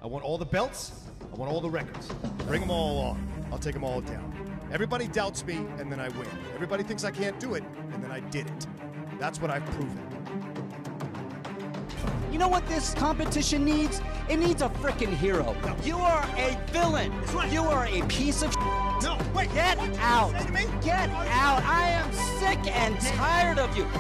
I want all the belts. I want all the records. Bring them all on. I'll take them all down. Everybody doubts me, and then I win. Everybody thinks I can't do it, and then I did it. That's what I've proven. You know what this competition needs? It needs a frickin' hero. No. You are a villain. Right. You are a piece of No, wait. Get out. Get out. I am sick and tired of you.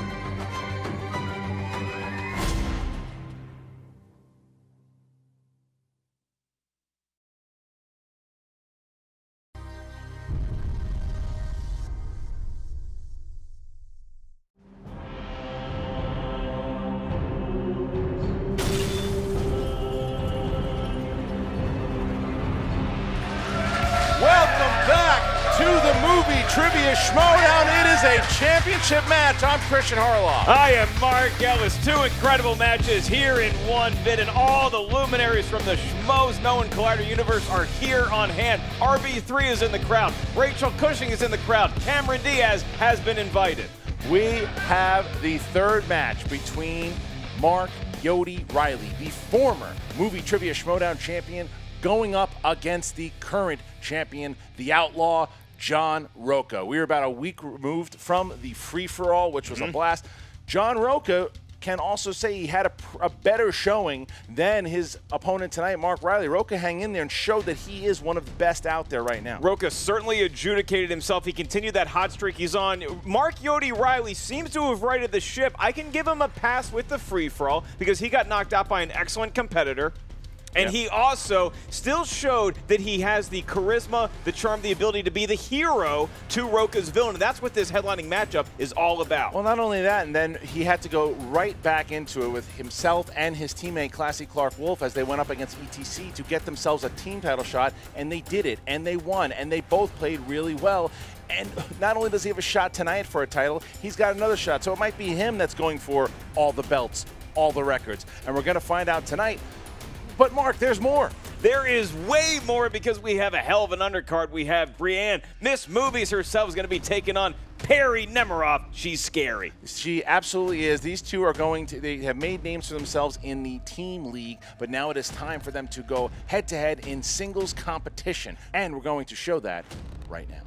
Movie Trivia Schmoedown. It is a championship match. I'm Christian Harloff. I am Mark Ellis. Two incredible matches here in one bit, and all the luminaries from the Schmoes Known Collider universe are here on hand. RB3 is in the crowd. Rachel Cushing is in the crowd. Cameron Diaz has been invited. We have the third match between Mark Yodi Reilly, the former Movie Trivia Schmoedown champion, going up against the current champion, the Outlaw, John Rocha. We were about a week removed from the free-for-all, which was a blast. John Rocha can also say he had a better showing than his opponent tonight, Mark Reilly. Rocha hung in there and showed that he is one of the best out there right now. Rocha certainly adjudicated himself. He continued that hot streak he's on. Mark Yodi Reilly seems to have righted the ship. I can give him a pass with the free-for-all because he got knocked out by an excellent competitor. And he also still showed that he has the charisma, the charm, the ability to be the hero to Rocha's villain. And that's what this headlining matchup is all about. Well, not only that, and then he had to go right back into it with himself and his teammate, Classy Clark Wolf, as they went up against ETC to get themselves a team title shot. And they did it, and they won, and they both played really well. And not only does he have a shot tonight for a title, he's got another shot. So it might be him that's going for all the belts, all the records. And we're going to find out tonight. But, Mark, there's more. There is way more because we have a hell of an undercard. We have Brianne, Miss Movies herself, is going to be taking on Perri Nemoriff. She's scary. She absolutely is. These two are they have made names for themselves in the team league, but now it is time for them to go head-to-head in singles competition. And we're going to show that right now.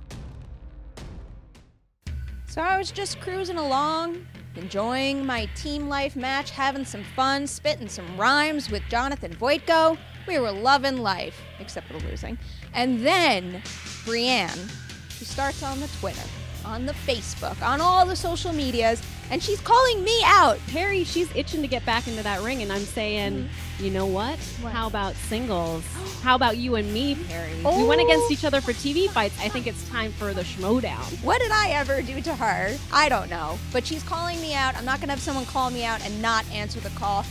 So I was just cruising along, enjoying my team life match, having some fun, spitting some rhymes with Jonathan Voitko. We were loving life, except for the losing. And then Brianne, she starts on the Twitter, on the Facebook, on all the social medias, and she's calling me out. Perri, she's itching to get back into that ring, and I'm saying, you know what? How about singles? How about you and me, Perri? Oh. We went against each other for TV fights. I think it's time for the Schmoedown. What did I ever do to her? I don't know. But she's calling me out. I'm not going to have someone call me out and not answer the call.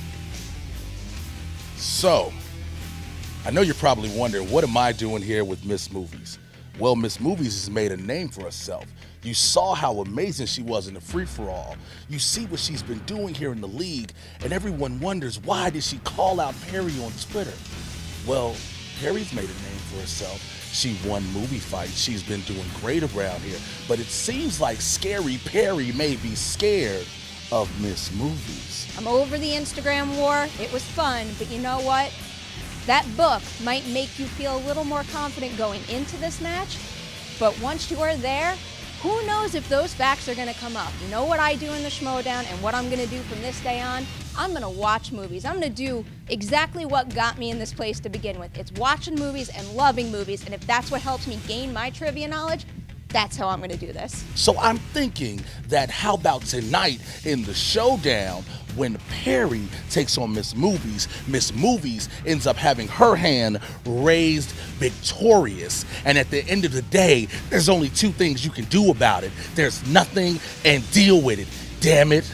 So, I know you're probably wondering, what am I doing here with Miss Movies? Well, Miss Movies has made a name for herself. You saw how amazing she was in the free-for-all. You see what she's been doing here in the league, and everyone wonders, why did she call out Perri on Twitter? Well, Perri's made a name for herself. She won movie fights. She's been doing great around here. But it seems like Scary Perri may be scared of Miss Movies. I'm over the Instagram war. It was fun, but you know what? That book might make you feel a little more confident going into this match, but once you are there, who knows if those facts are going to come up. You know what I do in the Schmoedown and what I'm going to do from this day on? I'm going to watch movies. I'm going to do exactly what got me in this place to begin with. It's watching movies and loving movies, and if that's what helps me gain my trivia knowledge, that's how I'm going to do this. So I'm thinking that how about tonight in the showdown, when Perri takes on Miss Movies ends up having her hand raised victorious. And at the end of the day, there's only two things you can do about it. There's nothing, and deal with it. Damn it.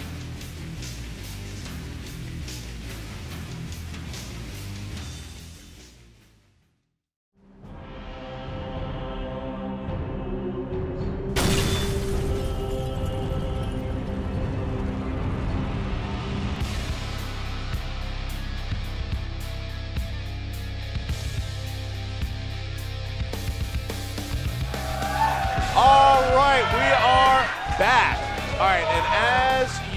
All right, we are back. All right, and as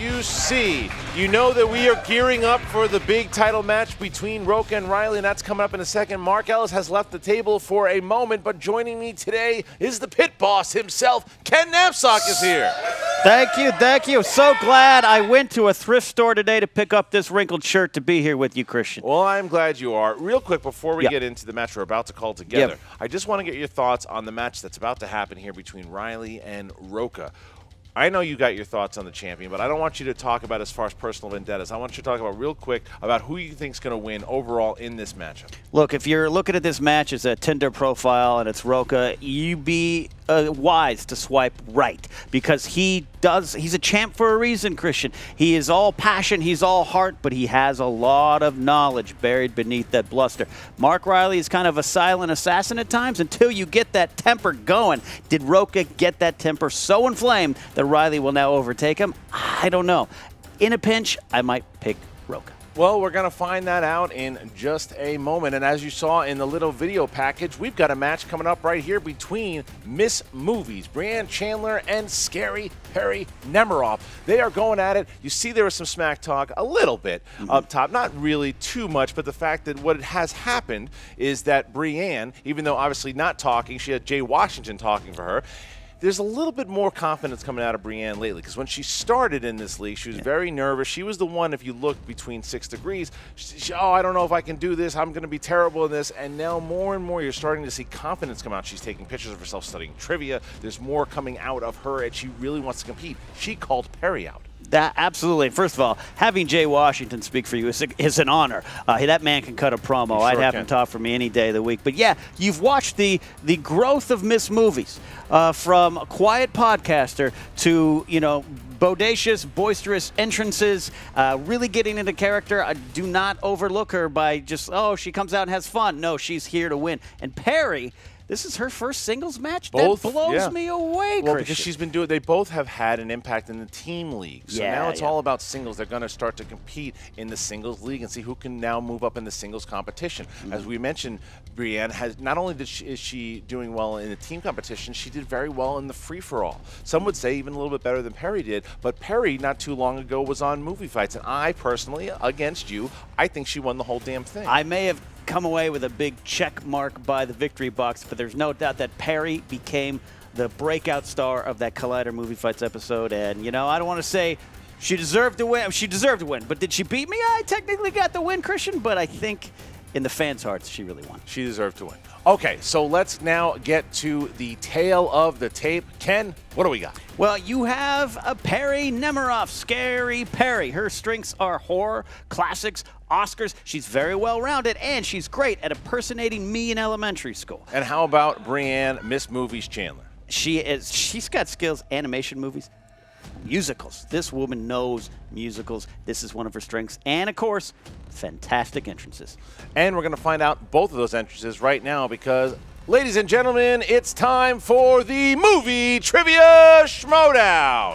you see. You know that we are gearing up for the big title match between Rocha and Reilly, and that's coming up in a second. Mark Ellis has left the table for a moment, but joining me today is the pit boss himself. Ken Knapsack is here. Thank you, thank you. So glad I went to a thrift store today to pick up this wrinkled shirt to be here with you, Christian. Well, I'm glad you are. Real quick, before we get into the match we're about to call together, I just want to get your thoughts on the match that's about to happen here between Reilly and Rocha. I know you got your thoughts on the champion, but I don't want you to talk about as far as personal vendettas. I want you to talk about real quick about who you think is going to win overall in this matchup. Look, if you're looking at this match as a Tinder profile and it's Rocha, you be wise to swipe right because he's a champ for a reason, Christian. He is all passion, he's all heart, but he has a lot of knowledge buried beneath that bluster. Mark Reilly is kind of a silent assassin at times until you get that temper going. Did Rocha get that temper so inflamed that Reilly will now overtake him? I don't know. In a pinch, I might pick Rocha. Well, we're going to find that out in just a moment. And as you saw in the little video package, we've got a match coming up right here between Miss Movies, Brianne Chandler, and Scary Perri Nemoriff. They are going at it. You see there was some smack talk a little bit up top. Not really too much, but the fact that what has happened is that Brianne, even though obviously not talking, she had Jay Washington talking for her, there's a little bit more confidence coming out of Brianne lately because when she started in this league, she was very nervous. She was the one, if you look between 6 degrees, oh, I don't know if I can do this. I'm going to be terrible in this. And now more and more you're starting to see confidence come out. She's taking pictures of herself studying trivia. There's more coming out of her, and she really wants to compete. She called Perri out. That absolutely. First of all, having Jay Washington speak for you is an honor. That man can cut a promo. Sure I'd have him talk for me any day of the week. But yeah, you've watched the growth of Miss Movies from a quiet podcaster to, you know, bodacious, boisterous entrances, really getting into character. I do not overlook her by just, oh, she comes out and has fun. No, she's here to win. And Perri, this is her first singles match? That blows me away, Well, Christian. because she's been doing, they both have had an impact in the team league. So now it's all about singles. They're going to start to compete in the singles league and see who can now move up in the singles competition. As we mentioned, Brianne has, not only is she doing well in the team competition, she did very well in the free-for-all. Some would say even a little bit better than Perri did, but Perri not too long ago was on Movie Fights, and I personally, against you, I think she won the whole damn thing. I may have come away with a big check mark by the victory box, but there's no doubt that Perri became the breakout star of that Collider Movie Fights episode. And, you know, I don't want to say she deserved to win. She deserved to win, but did she beat me? I technically got the win, Christian, but I think in the fans' hearts, she really won. She deserved to win. Okay, so let's now get to the tail of the tape. Ken, what do we got? Well, you have a Perri Nemoriff, Scary Perri. Her strengths are horror, classics, Oscars. She's very well-rounded, and she's great at impersonating me in elementary school. And how about Brianne, Miss Movies Chandler? She's got skills, animation movies, musicals. This woman knows musicals. This is one of her strengths. And, of course, fantastic entrances. And we're going to find out both of those entrances right now because, ladies and gentlemen, it's time for the Movie Trivia Schmoedown.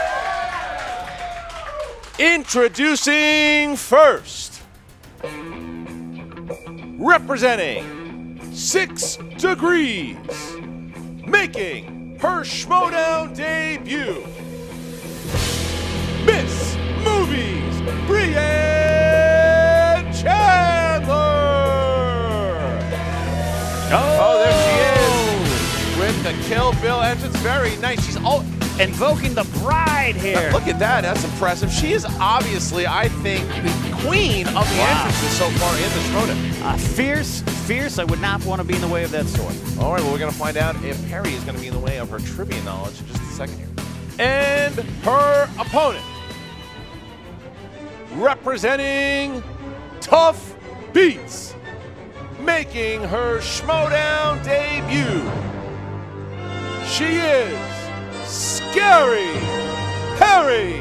Introducing first, representing 6 degrees, making her Schmoedown debut, Miss Movies, Brianne Chandler. Oh, there she is with the Kill Bill entrance. Very nice. She's all invoking the bride here. Look at that. That's impressive. She is obviously, I think, the queen of the entrances so far in the Schmoedown. Fierce. I would not want to be in the way of that sword. All right, well, we're going to find out if Perri is going to be in the way of her trivia knowledge in just a second here. And her opponent, representing Tough Beats, making her Schmoedown debut, she is Scary Perri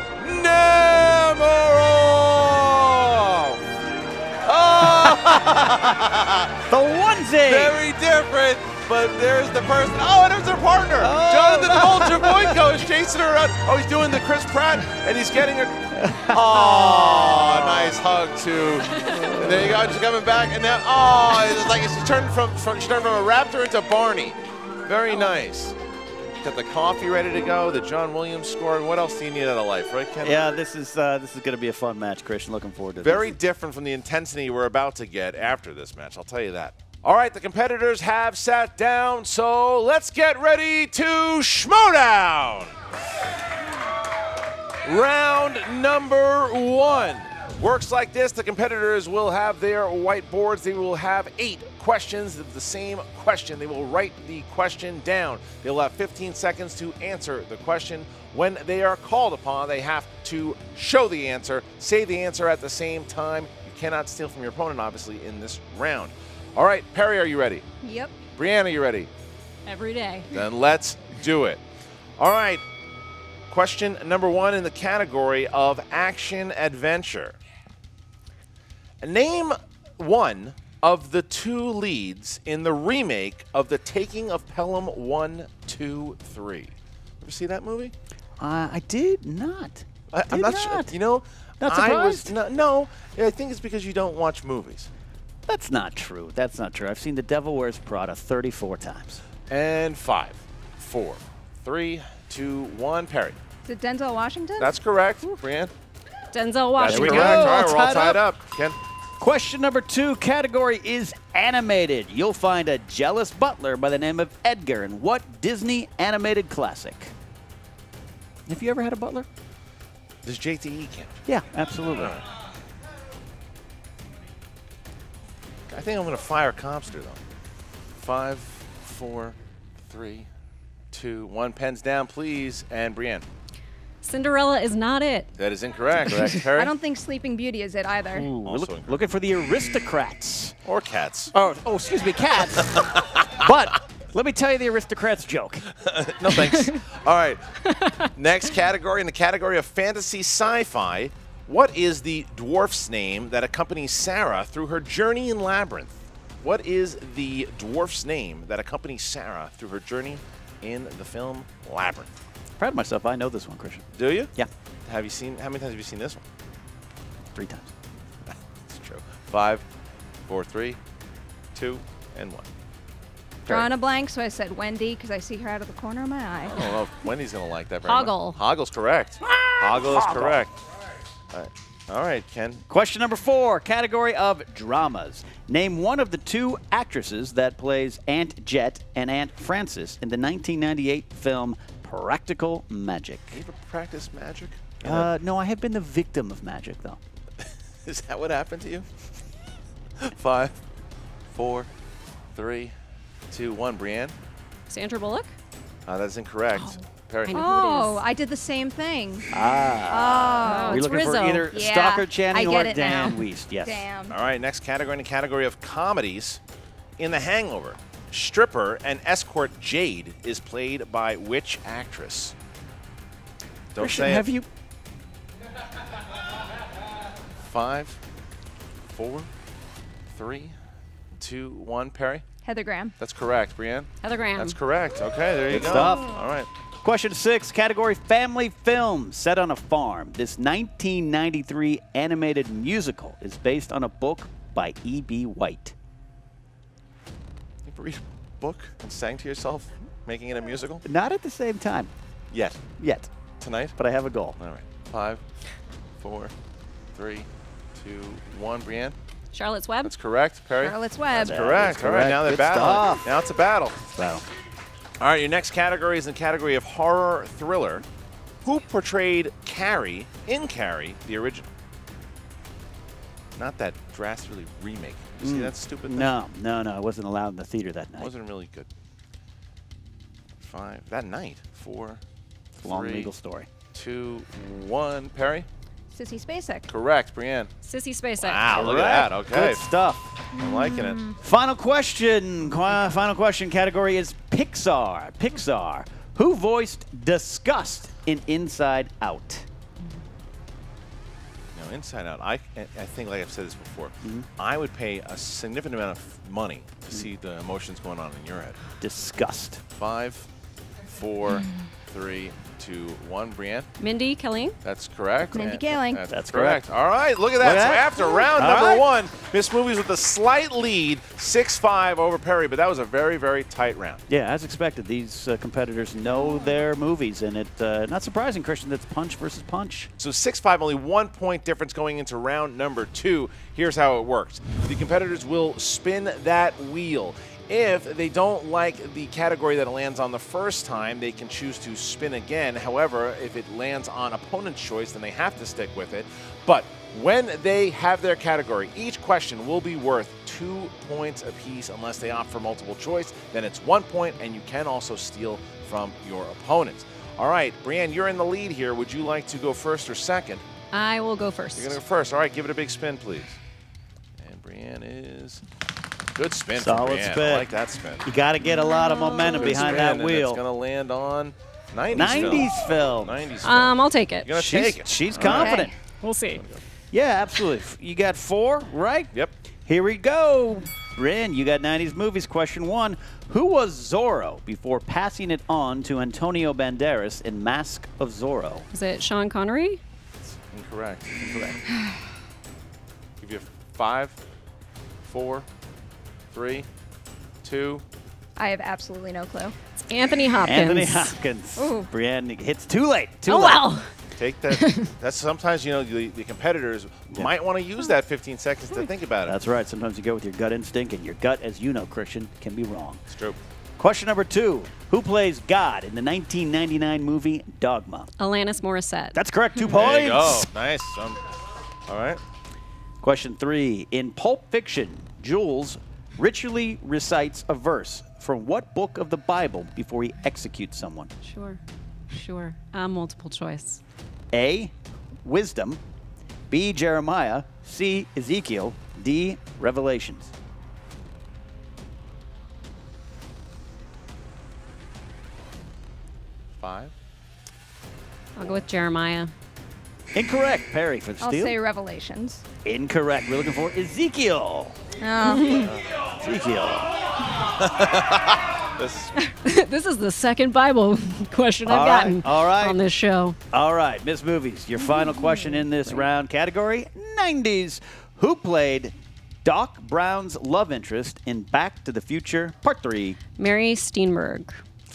Nemoriff. Oh. The onesie. Very different, but there's the person. Oh, and there's her partner. Oh. Jonathan Vulture Boyko is chasing her around. Oh, he's doing the Chris Pratt, and he's getting her. Oh, nice hug too. And there you go. She's coming back, and now, oh, it's like she turned from a raptor into Barney. Very nice. Got the coffee ready to go, the John Williams score, and what else do you need out of life, right, Ken? Yeah, this is going to be a fun match, Christian. Looking forward to Very this. different from the intensity we're about to get after this match, I'll tell you that. All right, the competitors have sat down, so let's get ready to Schmoedown! Round number 1. Works like this. The competitors will have their whiteboards. They will have 8 questions of the same question. They will write the question down. They'll have 15 seconds to answer the question. When they are called upon, they have to show the answer, say the answer at the same time. You cannot steal from your opponent, obviously, in this round. All right, Perri, are you ready? Yep. Brianne, are you ready? Every day. Then let's do it. All right, question number 1 in the category of action-adventure. Name one of the 2 leads in the remake of The Taking of Pelham 1, 2, 3. Ever see that movie? I did not. I'm not sure. You know, Not surprised? No, I think it's because you don't watch movies. That's not true. That's not true. I've seen The Devil Wears Prada 34 times. And 5, 4, 3, 2, 1. Perri. Is it Denzel Washington? That's correct. Brianne. Denzel That's Washington. correct. All right, we're all Tied tied up. Ken. Question number 2, category is animated. You'll find a jealous butler by the name of Edgar in what Disney animated classic? Have you ever had a butler? Does JTE count? Yeah, absolutely. I think I'm going to fire Compster, though. 5, 4, 3, 2, 1. Pens down, please. And Brianne. Cinderella is not it. That is incorrect. Perri? I don't think Sleeping Beauty is it either. Ooh, Also incorrect. looking for the aristocrats. Or cats. Oh, excuse me, cats. But let me tell you the aristocrats joke. No thanks. All right. Next category, in the category of fantasy sci-fi, what is the dwarf's name that accompanies Sarah through her journey in Labyrinth? What is the dwarf's name that accompanies Sarah through her journey in the film Labyrinth? Proud of myself. I know this one, Christian. Do you? Yeah, Have you seen? How many times have you seen this one? 3 times. That's true. 5, 4, 3, 2, and 1. Drawing a blank, so I said Wendy because I see her out of the corner of my eye. I don't know if Wendy's going to like that very much. Hoggle. Hoggle's correct. Hoggle is correct. All right, Ken. Question number 4, category of dramas. Name one of the 2 actresses that plays Aunt Jet and Aunt Frances in the 1998 film Practical Magic. You ever practice magic? No, I have been the victim of magic, though. Is that what happened to you? 5, 4, 3, 2, 1. Brianne? Sandra Bullock? That's incorrect. Perri? I know. Oh, Who it is? I did the same thing. Ah. Oh, We're it's looking for Rizzo. either Yeah, Stalker I Channing get or it Dan now. Wiest. Yes. Damn. All right, next category, in the category of comedies. In The Hangover, stripper and escort Jade is played by which actress? Don't Christian, say have it. you? 5, 4, 3, 2, 1. Perri? Heather Graham. That's correct. Brianne? Heather Graham. That's correct. Okay, there you Good go. stuff. All right. Question 6, category family film set on a farm. This 1993 animated musical is based on a book by E.B. White. You ever read a book and sang to yourself, making it a musical? Not at the same time Yet. yet, Tonight? but I have a goal. All right. 5, 4, 3, 2, 1. Brianne? Charlotte's Web? That's correct. Perri? Charlotte's Web. That's correct. All right, now they're Good battling. stuff. Now it's a battle. Wow. All right, your next category is the category of horror thriller. Who portrayed Carrie in Carrie, the original? Not that drastically remake. You see that stupid thing? No, I wasn't allowed in the theater that night. Wasn't really good. 5. That night. 4, It's a long 3, legal story. 2, 1. Perri? Sissy Spacek. Correct. Brianne? Sissy Spacek. Wow, look at that. Okay. Good stuff. I'm liking it. Final question. Final question category is Pixar. Pixar. Who voiced Disgust in Inside Out? Now, Inside Out, I think, like I've said this before, I would pay a significant amount of money to see the emotions going on in your head. Disgust. 5, 4, 3, 2, 1. Brianne? Mindy Kaling. That's correct. Mindy And- Kaling. That's correct. All right, look at that. Look at So that. after round All number right. 1, Miss Movies with a slight lead, 6-5 over Perri, but that was a very, very tight round. Yeah, as expected, these competitors know their movies, and it not surprising, Christian, that's punch versus punch. So 6-5, only 1 point difference going into round number 2. Here's how it works. The competitors will spin that wheel. If they don't like the category that it lands on the first time, they can choose to spin again. However, if it lands on opponent's choice, then they have to stick with it. But when they have their category, each question will be worth 2 points apiece unless they opt for multiple choice. Then it's 1 point, and you can also steal from your opponents. All right, Brianne, you're in the lead here. Would you like to go first or second? I will go first. You're going to go first. All right, give it a big spin, please. And Brianne is... Good spin for Solid Brianne. spin. I like that spin. You got to get a lot of momentum Good behind spin, that and wheel. It's going to land on 90s, 90s film. 90s film. I'll take it. You're going to take it. She's confident. Okay. We'll see. Yeah, absolutely. You got 4, right? Yep. Here we go. Brianne, you got 90s movies. Question 1. Who was Zorro before passing it on to Antonio Banderas in Mask of Zorro? Is it Sean Connery? Incorrect. Incorrect. Give you 5, 4, 3, 2. I have absolutely no clue. It's Anthony Hopkins. Anthony Hopkins. Ooh. Brianne hits too late. Too Oh, late. wow. Take that. That's sometimes, you know, the competitors might want to use that 15 seconds to think about it. That's right. Sometimes you go with your gut instinct, and your gut, as you know, Christian, can be wrong. It's true. Question number 2. Who plays God in the 1999 movie Dogma? Alanis Morissette. That's correct. 2 There points. you go. Nice. All right. Question 3. In Pulp Fiction, Jules ritually recites a verse from what book of the Bible before he executes someone? Sure. Sure. Multiple choice. A. Wisdom. B. Jeremiah. C. Ezekiel. D. Revelations. Five. I'll go with Jeremiah. Incorrect. Perri for the I'll steal. say Revelations. Incorrect. We're looking for Ezekiel. Oh. Ezekiel. This is the second Bible question I've gotten on this show. All right, Miss Movies, your final question in this round. Category 90s. Who played Doc Brown's love interest in Back to the Future Part 3? Mary Steenburgen.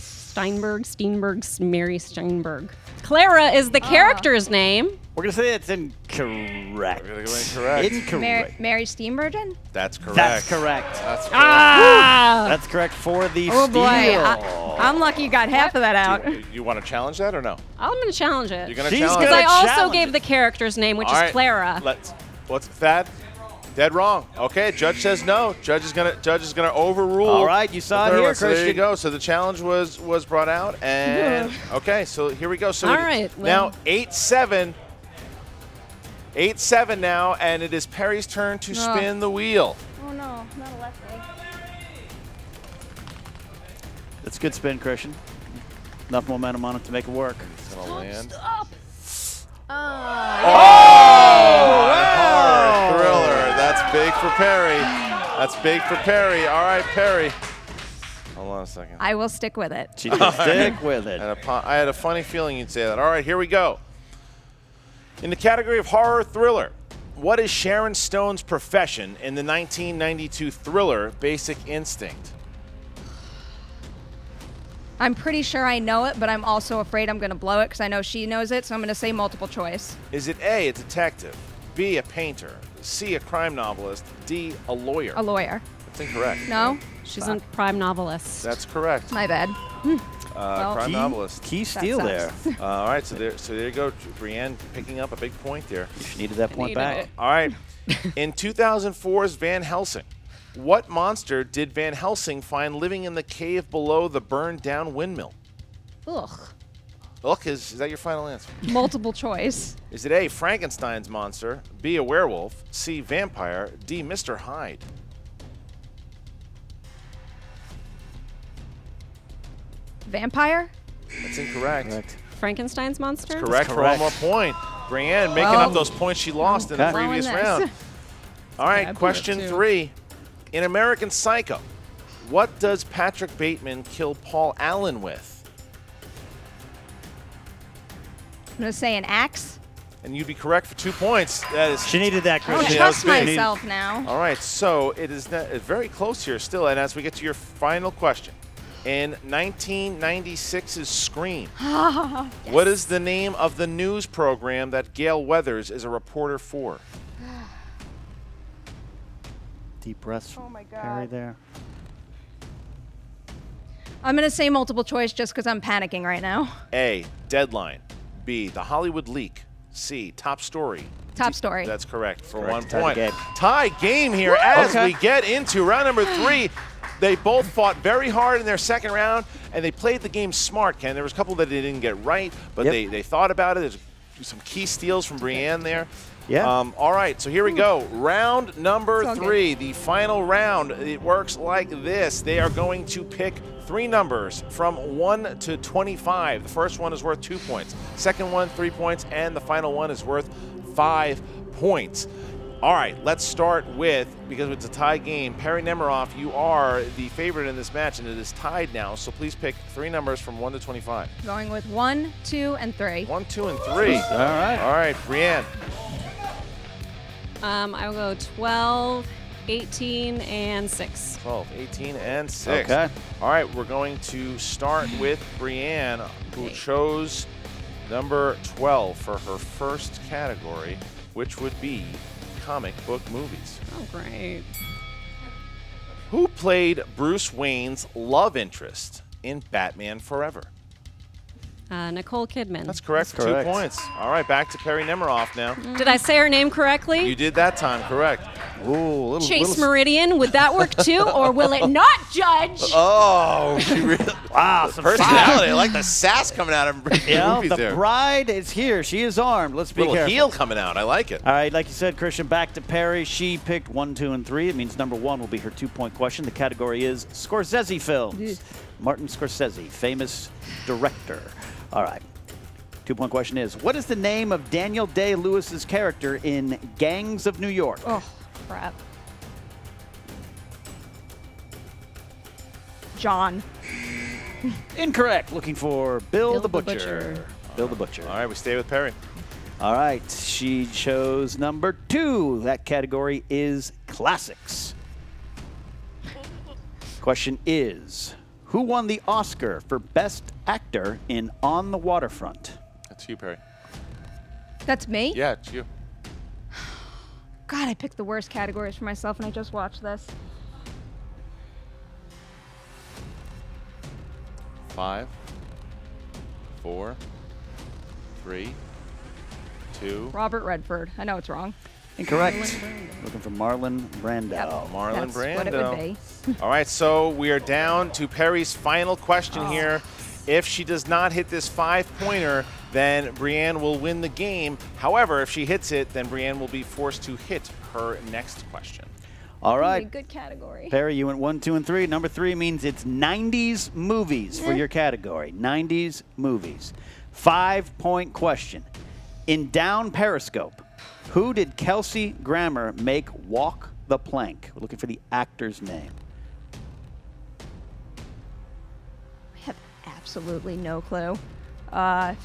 Mary Steenburgen. Clara is the character's name. We're going to say it's incorrect. We're going to go incorrect. Incorrect. Mary Steenburgen? That's correct. That's correct. That's correct. That's correct for the Oh steal. boy, I'm lucky you got half of that out. You want to challenge that or no? I'm going to challenge it. You're going to She's challenge Because it? I also challenge gave it. the character's name, which All is right, Clara. What's Thad? Dead wrong. Okay, judge says no. Judge is gonna overrule. All right, you saw it the third here, one. So there you Christian. go. So the challenge was brought out, and okay, so here we go. So All right, now well. 8-7. 8-7 now, and it is Perri's turn to spin the wheel. Oh no, not a lefty. That's a good spin, Christian. Enough momentum on it to make it work. It's gonna land. Horror thriller. That's big for Perri. That's big for Perri. All right, Perri. Hold on a second. I will stick with it. She can stick with it. And I had a funny feeling you'd say that. All right, here we go. In the category of horror thriller, what is Sharon Stone's profession in the 1992 thriller Basic Instinct? I'm pretty sure I know it, but I'm also afraid I'm going to blow it because I know she knows it, so I'm going to say multiple choice. Is it A, a detective, B, a painter, C, a crime novelist, D, a lawyer? A lawyer. That's incorrect. No? She's a prime novelist. That's correct. My bad. Crime novelist. Key steal there. sucks. All right, so there you go. Brianne picking up a big point there. She needed that point needed back. it. All right. In 2004's Van Helsing, what monster did Van Helsing find living in the cave below the burned down windmill? Ugh. Look, is that your final answer? Multiple choice. Is it A, Frankenstein's monster, B, a werewolf, C, vampire, D, Mr. Hyde? Vampire? That's incorrect. Frankenstein's monster? Correct for one more point. Brianne making up those points she lost in the Okay. previous Blowing this. round. All right, bad question point, too. 3. In American Psycho, what does Patrick Bateman kill Paul Allen with? I'm going to say an axe. And you'd be correct for 2 points. That is. She needed that, I don't Christian. trust big. myself now. All right, so it is very close here still. And as we get to your final question, in 1996's Scream, Yes. what is the name of the news program that Gail Weathers is a reporter for? Deep breaths from Oh my God. Perri there. I'm going to say multiple choice just because I'm panicking right now. A, Deadline. B, The Hollywood Leak. C, Top Story. Top Story. That's correct for Correct. 1 Tie point. game. Tie game here as Okay. we get into round number 3. They both fought very hard in their second round, and they played the game smart, Ken. There was a couple that they didn't get right, but Yep. they thought about it. There's some key steals from Brianne there. Yeah. All right, so here we go. Round number It's all 3, the final round. It works like this. They are going to pick 3 numbers from 1 to 25. The first one is worth 2 points. Second one, 3 points, and the final one is worth 5 points. All right, let's start with, because it's a tie game, Perri Nemoriff, you are the favorite in this match, and it is tied now, so please pick 3 numbers from 1 to 25. Going with 1, 2, and 3. 1, 2, and 3. All right. All right, Brianne. I will go 12, 18, and 6. 12, 18, and 6. Okay. All right, we're going to start with Brianne, who chose number 12 for her first category, which would be comic book movies. Oh, great. Who played Bruce Wayne's love interest in Batman Forever? Nicole Kidman. That's correct for correct. 2 points. All right, back to Perri Nemoriff now. Did I say her name correctly? You did that time, correct. Ooh, Chase Meridian. Would that work too, or will it not, Judge? Oh, she really. Wow, some Personality. I like the sass coming out of her You know, movies the there. bride is here. She is armed. Let's be Little careful. heel coming out. I like it. All right, like you said, Christian, back to Perri. She picked 1, 2, and 3. It means number 1 will be her 2-point question. The category is Scorsese films. Martin Scorsese, famous director. All right. 2-point question is, what is the name of Daniel Day-Lewis's character in Gangs of New York? Oh, crap. John. Incorrect. Looking for Bill, Bill the the Butcher. Butcher. Bill the Butcher. All right, we stay with Perri. All right. She chose number 2. That category is classics. Question is, who won the Oscar for Best Actor in On the Waterfront? That's you, Perri. That's me? Yeah, it's you. God, I picked the worst categories for myself, and I just watched this. 5, 4, 3, 2. Robert Redford. I know it's wrong. Incorrect. Looking for Marlon Brando. Yep. Marlon That's Brando. what it would be. All right, so we are down to Perri's final question here. If she does not hit this 5-pointer, then Brianne will win the game. However, if she hits it, then Brianne will be forced to hit her next question. All right. Good category. Perri, you went 1, 2, and 3. Number 3 means it's 90s movies for your category. 90s movies. 5-point question. In Down Periscope, who did Kelsey Grammer make walk the plank? We're looking for the actor's name. I have absolutely no clue. 5,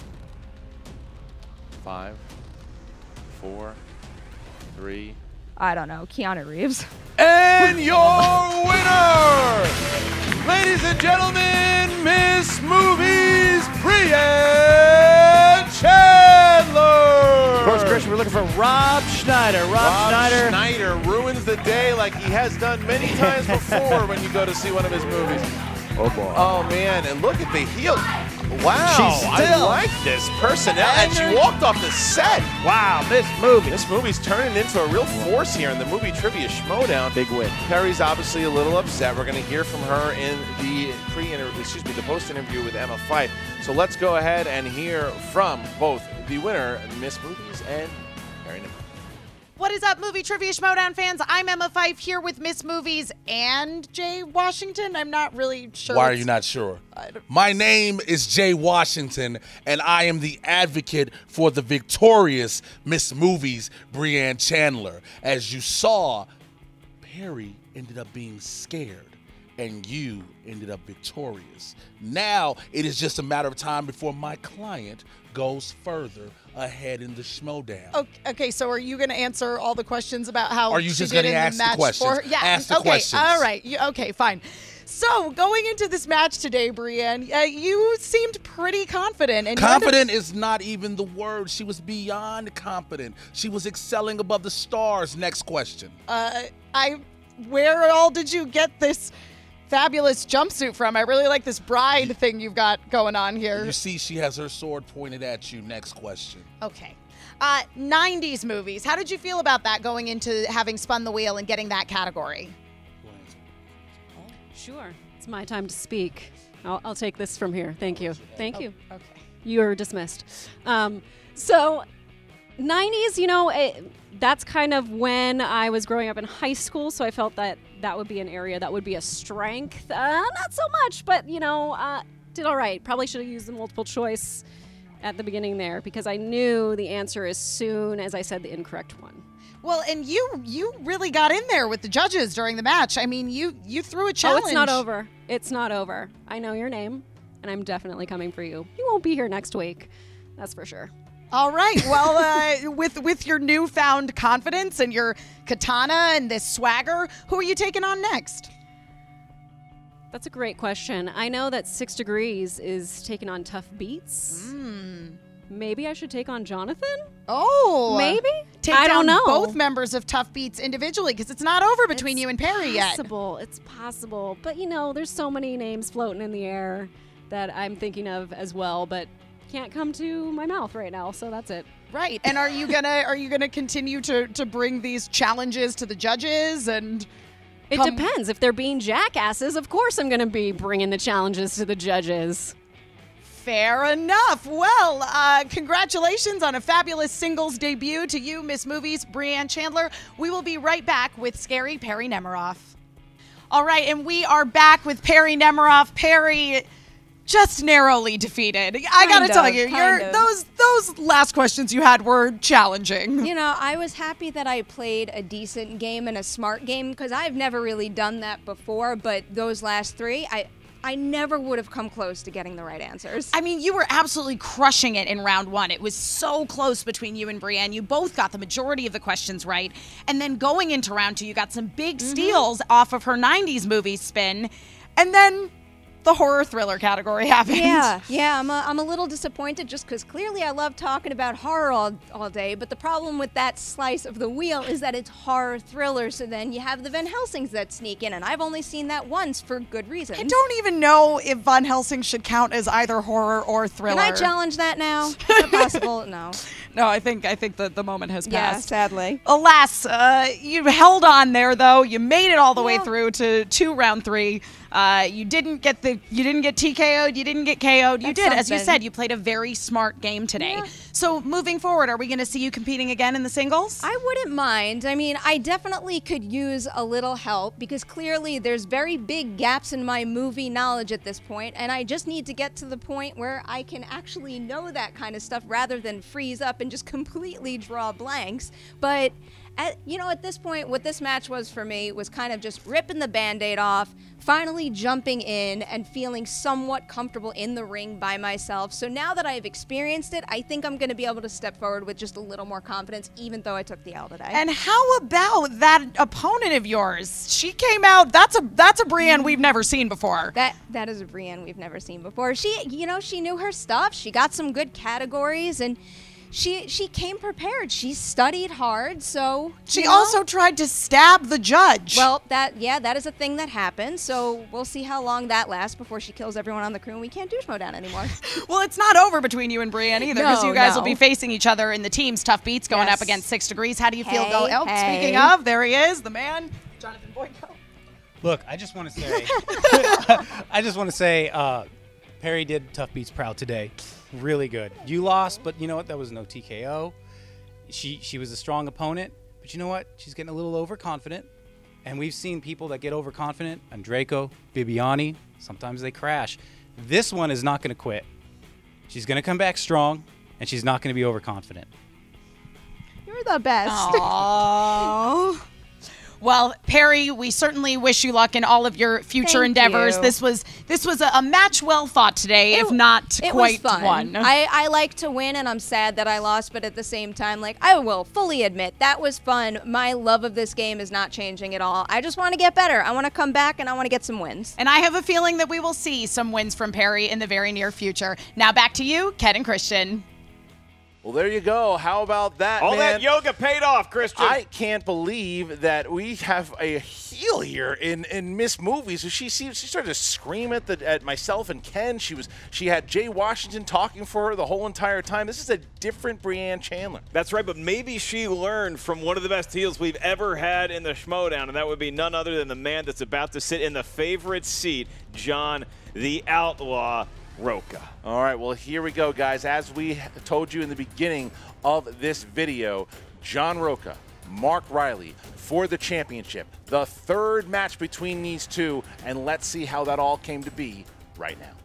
4, 3. I don't know. Keanu Reeves. And your winner, ladies and gentlemen, Miss Movies, Brianne Chandler. Of course, Christian, we're looking for Rob Schneider. Rob Schneider ruins the day like he has done many times before when you go to see one of his movies. Oh, boy. Oh, man, and look at the heel. Wow, She's I still- like this personnel. And she walked off the set. Wow, this movie. This movie's turning into a real force here in the Movie Trivia Schmoedown. Big win. Perri's obviously a little upset. We're going to hear from her in the the post-interview with Emma Fife. So let's go ahead and hear from both the winner, Miss Movies, and Perri Nemoriff. What is up, Movie Trivia Schmoedown fans? I'm Emma Fife here with Miss Movies and Jay Washington. I'm not really sure. Why are you not sure? My name is Jay Washington, and I am the advocate for the victorious Miss Movies, Brianne Chandler. As you saw, Perri ended up being scared and you ended up victorious. Now it is just a matter of time before my client goes further ahead in the Schmoedown. Okay, so are you going to answer all the questions about how Are you she just did going to in ask the match the questions? for her? Yeah. Ask the questions. All right. Okay, fine. So going into this match today, Brianne, you seemed pretty confident. And confident is not even the word. She was beyond confident. She was excelling above the stars. Next question. Where all did you get this fabulous jumpsuit from? I really like this bride thing you've got going on here. You see, she has her sword pointed at you. Next question. Okay. 90s movies. How did you feel about that going into having spun the wheel and getting that category? Sure. It's my time to speak. I'll take this from here. Thank you. Thank you. Okay. You're dismissed. So 90s, you know, that's kind of when I was growing up in high school, so I felt that that would be an area that would be a strength. Not so much, but, you know, did all right. Probably should have used the multiple choice at the beginning there because I knew the answer as soon as I said the incorrect one. Well, and you really got in there with the judges during the match. I mean, you threw a challenge. Oh, it's not over. It's not over. I know your name, and I'm definitely coming for you. You won't be here next week. That's for sure. All right. Well, with your newfound confidence and your katana and this swagger, who are you taking on next? That's a great question. I know that 6 Degrees is taking on Tough Beats. Maybe I should take on Jonathan? Oh. Maybe? I don't know. Both members of Tough Beats individually because it's not over between you and Perri yet. It's possible. But, you know, there's so many names floating in the air that I'm thinking of as well, but can't come to my mouth right now, so that's it. Right. And are you gonna continue to bring these challenges to the judges and It depends. If they're being jackasses, of course I'm going to be bringing the challenges to the judges. Fair enough. Well, congratulations on a fabulous singles debut to you, Miss Movies, Brianne Chandler. We will be right back with scary Perri Nemoriff. All right, and we are back with Perri Nemoriff. Perri just narrowly defeated. I got to tell you, those last questions you had were challenging. You know, I was happy that I played a decent game and a smart game because I've never really done that before, but those last three, I never would have come close to getting the right answers. I mean, you were absolutely crushing it in round one. It was so close between you and Brianne. You both got the majority of the questions right. And then going into round two, you got some big steals off of her 90s movie spin. And then the horror thriller category happened. Yeah, I'm a little disappointed just because clearly I love talking about horror all day, but the problem with that slice of the wheel is that it's horror thriller, so then you have the Van Helsings that sneak in, and I've only seen that once for good reasons. I don't even know if Van Helsing should count as either horror or thriller. Can I challenge that now? Is that possible? No. No, I think the moment has passed. Yeah, sadly. Alas, you held on there though. You made it all the way through to round three. You didn't get TKO'd, you didn't get KO'd. You did, as you said, you played a very smart game today. Yeah. So moving forward, are we going to see you competing again in the singles? I wouldn't mind. I mean, I definitely could use a little help because clearly there's very big gaps in my movie knowledge at this point, and I just need to get to the point where I can actually know that kind of stuff rather than freeze up and just completely draw blanks. But at this point, what this match was for me was kind of just ripping the Band-Aid off, finally jumping in and feeling somewhat comfortable in the ring by myself. So now that I've experienced it, I think I'm going to be able to step forward with just a little more confidence, even though I took the L today. And how about that opponent of yours? She came out, that's a Brianne we've never seen before. That is a Brianne we've never seen before. She knew her stuff. She got some good categories, and she came prepared. She studied hard, so she also tried to stab the judge. Well, that is a thing that happens. So we'll see how long that lasts before she kills everyone on the crew and we can't do Schmoedown anymore. Well, it's not over between you and Brianne either, because you guys will be facing each other in the teams. Tough Beats going up against 6 Degrees. How do you feel? Speaking of, there he is, the man, Jonathan Boyko. Look, I just want to say, Perri did Tough Beats proud today. Really good. You lost, but you know what? That was no TKO. She was a strong opponent, but you know what? She's getting a little overconfident, and we've seen people that get overconfident. Andreyko, Bibiani, sometimes they crash. This one is not going to quit. She's going to come back strong, and she's not going to be overconfident. You're the best. Aww. Well, Perri, we certainly wish you luck in all of your future Thank endeavors. you. This was a match well fought today, if not quite was fun. one. I like to win, and I'm sad that I lost, but at the same time, like, I will fully admit that was fun. My love of this game is not changing at all. I just want to get better. I want to come back, and I want to get some wins. And I have a feeling that we will see some wins from Perri in the very near future. Now back to you, Ken and Christian. Well, there you go. How about that, All man? that yoga paid off, Christian. I can't believe that we have a heel here in Miss Movies. She started to scream at myself and Ken. She had Jay Washington talking for her the whole entire time. This is a different Brianne Chandler. That's right, but maybe she learned from one of the best heels we've ever had in the Schmoedown, and that would be none other than the man that's about to sit in the favorite seat, John the Outlaw Rocha. All right, well, here we go, guys. As we told you in the beginning of this video, John Rocha, Mark Reilly for the championship. The third match between these two, and let's see how that all came to be right now.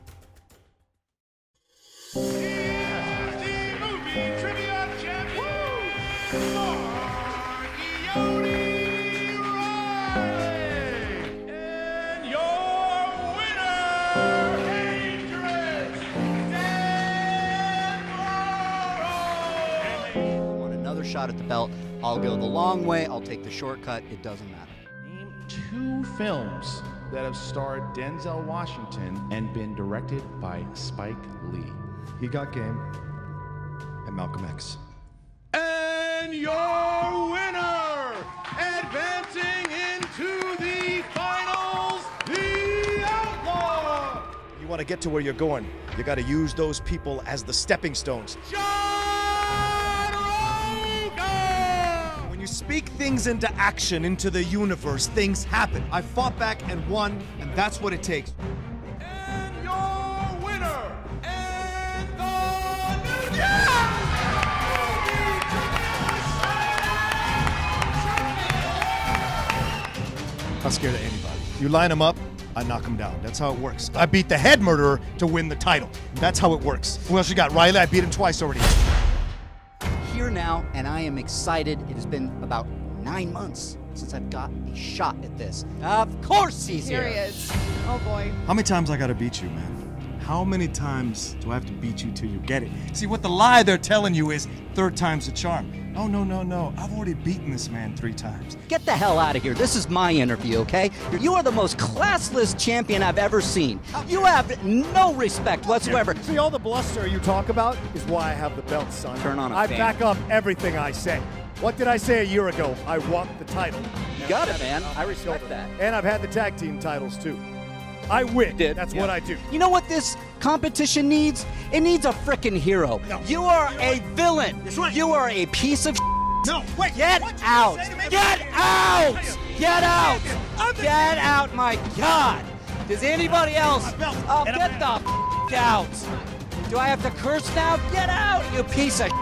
The Movie Trivia Champion, Yodi Reilly, and your winner, Want another shot at the belt? I'll go the long way. I'll take the shortcut. It doesn't matter. Name 2 films that have starred Denzel Washington and been directed by Spike Lee. He Got Game and Malcolm X. And your winner, advancing into the finals, the Outlaw, You want to get to where you're going, you got to use those people as the stepping stones. When you speak things into action, into the universe, things happen. I fought back and won, and that's what it takes. and your winner, and the new Not scared of anybody. You line them up, I knock them down. That's how it works. I beat the head murderer to win the title. That's how it works. Who else you got? Reilly, I beat him twice already. Here now, and I am excited. It has been about 9 months since I've got a shot at this. Of course he's here. Here he is. Oh boy. How many times I gotta beat you, man? How many times do I have to beat you till you get it? See, what the lie they're telling you is third time's the charm. Oh, no. I've already beaten this man 3 times. Get the hell out of here. This is my interview, okay? You are the most classless champion I've ever seen. You have no respect whatsoever. See, all the bluster you talk about is why I have the belt, son. Turn on a I fan. back up everything I say. What did I say a year ago? I want the title. You got it, man. I respect that. And I've had the tag team titles, too. I win. That's what I do. You know what this competition needs? It needs a frickin' hero. No. You are a villain. That's right. You are a piece of No, wait. Get what did you out! say to me? Get out! Get out! I'm the Get out! My God! Does anybody else? Oh, And get the out! Do I have to curse now? Get out, you piece of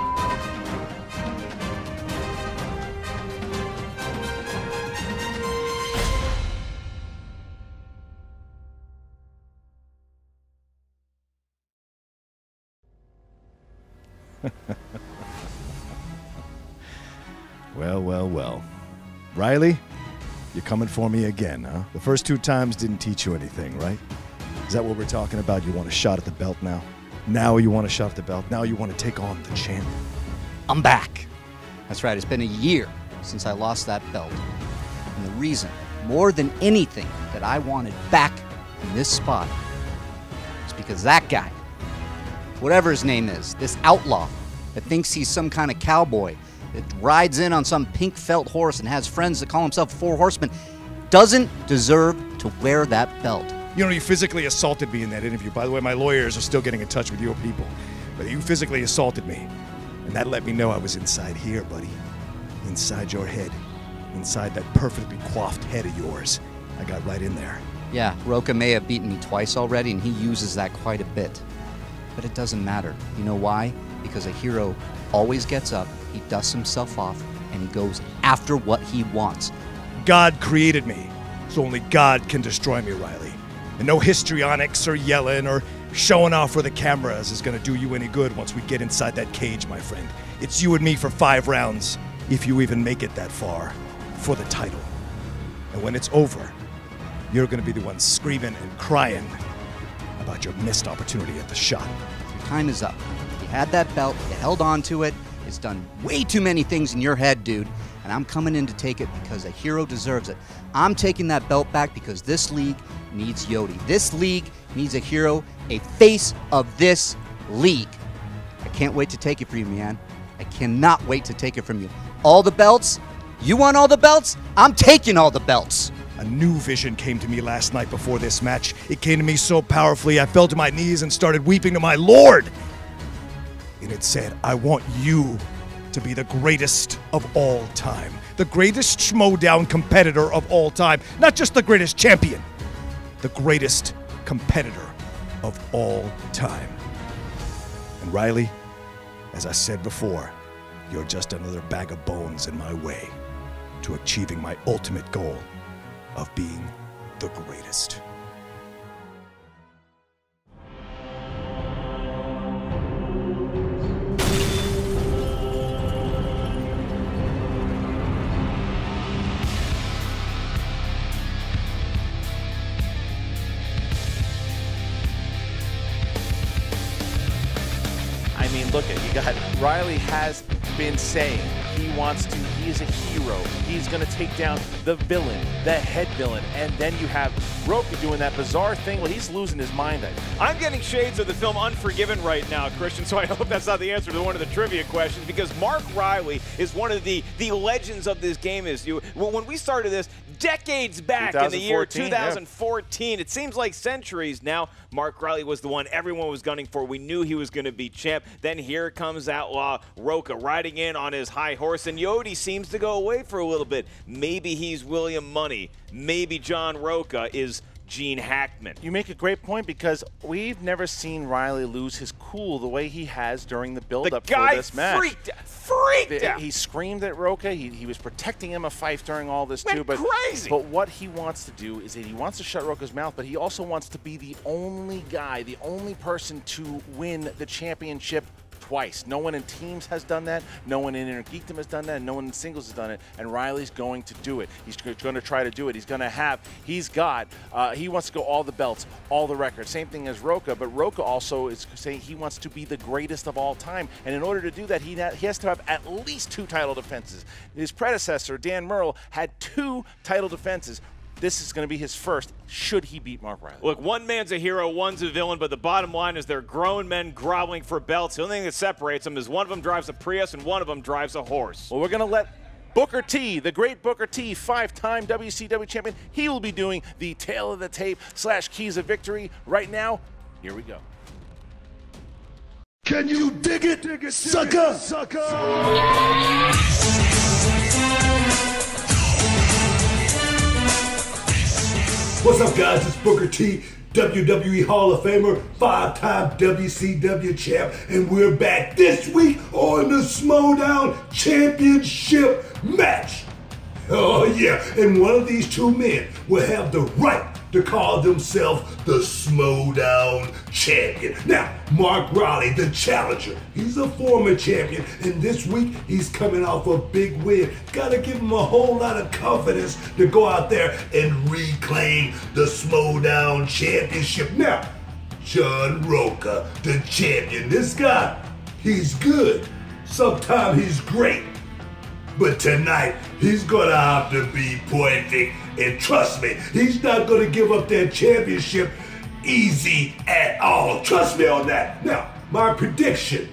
Well. Reilly, you're coming for me again, huh? The first 2 times didn't teach you anything, right? Is that what we're talking about? You want a shot at the belt now? Now you want a shot at the belt? Now you want to take on the champ? I'm back. That's right. It's been a year since I lost that belt. And the reason, more than anything, that I wanted back in this spot is because that guy, whatever his name is, this outlaw that thinks he's some kind of cowboy, that rides in on some pink felt horse and has friends that call himself 4 horsemen, doesn't deserve to wear that belt. You know, you physically assaulted me in that interview. By the way, my lawyers are still getting in touch with your people. But you physically assaulted me. And that let me know I was inside here, buddy. Inside your head. Inside that perfectly coiffed head of yours. I got right in there. Yeah, Rocha may have beaten me twice already, and he uses that quite a bit. But it doesn't matter. You know why? Because a hero always gets up, he dusts himself off, and he goes after what he wants. God created me, so only God can destroy me, Reilly. And no histrionics or yelling or showing off for the cameras is gonna do you any good once we get inside that cage, my friend. It's you and me for 5 rounds, if you even make it that far, for the title. And when it's over, you're going to be the one screaming and crying about your missed opportunity at the shot. Your time is up. You had that belt, you held on to it. It's done way too many things in your head, dude. And I'm coming in to take it because a hero deserves it. I'm taking that belt back because this league needs Yodi. This league needs a hero, a face of this league. I can't wait to take it from you, man. I cannot wait to take it from you. All the belts? You want all the belts? I'm taking all the belts. A new vision came to me last night before this match. It came to me so powerfully, I fell to my knees and started weeping to my Lord. And it said, I want you to be the greatest of all time. The greatest Schmoedown competitor of all time. Not just the greatest champion. The greatest competitor of all time. And Reilly, as I said before, you're just another bag of bones in my way to achieving my ultimate goal of being the greatest. I mean, look at you got Reilly has been saying he is a hero. He's going to take down the villain, the head villain, and then you have Rocha doing that bizarre thing. Well, he's losing his mind. I'm getting shades of the film Unforgiven right now, Christian, so I hope that's not the answer to one of the trivia questions, because Mark Reilly is one of the legends of this game. When we started this decades back in the year 2014, it seems like centuries now, Mark Reilly was the one everyone was gunning for. We knew he was going to be champ. Then here comes Outlaw Rocha riding in on his high horse, and Yodi seems to go away for a little bit. Maybe he's William Money. Maybe John Rocha is Gene Hackman. You make a great point, because we've never seen Reilly lose his cool the way he has during the build-up for this match. Freaked out. He screamed at Rocha. He was protecting him a fight during all this too. Crazy. But what he wants to do is that he wants to shut Rocha's mouth, but he also wants to be the only guy, the only person to win the championship twice. No one in teams has done that. No one in Inner Geekdom has done that. And no one in singles has done it. And Reilly's going to do it. He's going to try to do it. He wants to go all the belts, all the records. Same thing as Rocha, but Rocha also is saying he wants to be the greatest of all time. And in order to do that, he has to have at least 2 title defenses. His predecessor, Dan Murrell, had 2 title defenses. This is going to be his first, should he beat Mark Reilly. Look, one man's a hero, one's a villain, but the bottom line is they're grown men groveling for belts. The only thing that separates them is one of them drives a Prius and one of them drives a horse. Well, we're going to let Booker T, the great Booker T, 5-time WCW champion, he will be doing the tail of the tape / keys of victory. Right now, here we go. Can you dig it, sucker? What's up, guys? It's Booker T, WWE Hall of Famer, 5-time WCW champ, and we're back this week on the Schmoedown Championship match. Oh yeah, and one of these 2 men will have the right to call themselves the Schmoedown Champion. Now, Mark Reilly, the challenger, he's a former champion, and this week he's coming off a big win. Gotta give him a whole lot of confidence to go out there and reclaim the Schmoedown Championship. Now, John Rocha, the champion. This guy, he's good. Sometimes he's great. But tonight, he's gonna have to be perfect. And trust me, he's not gonna give up that championship easy at all. Trust me on that. Now, my prediction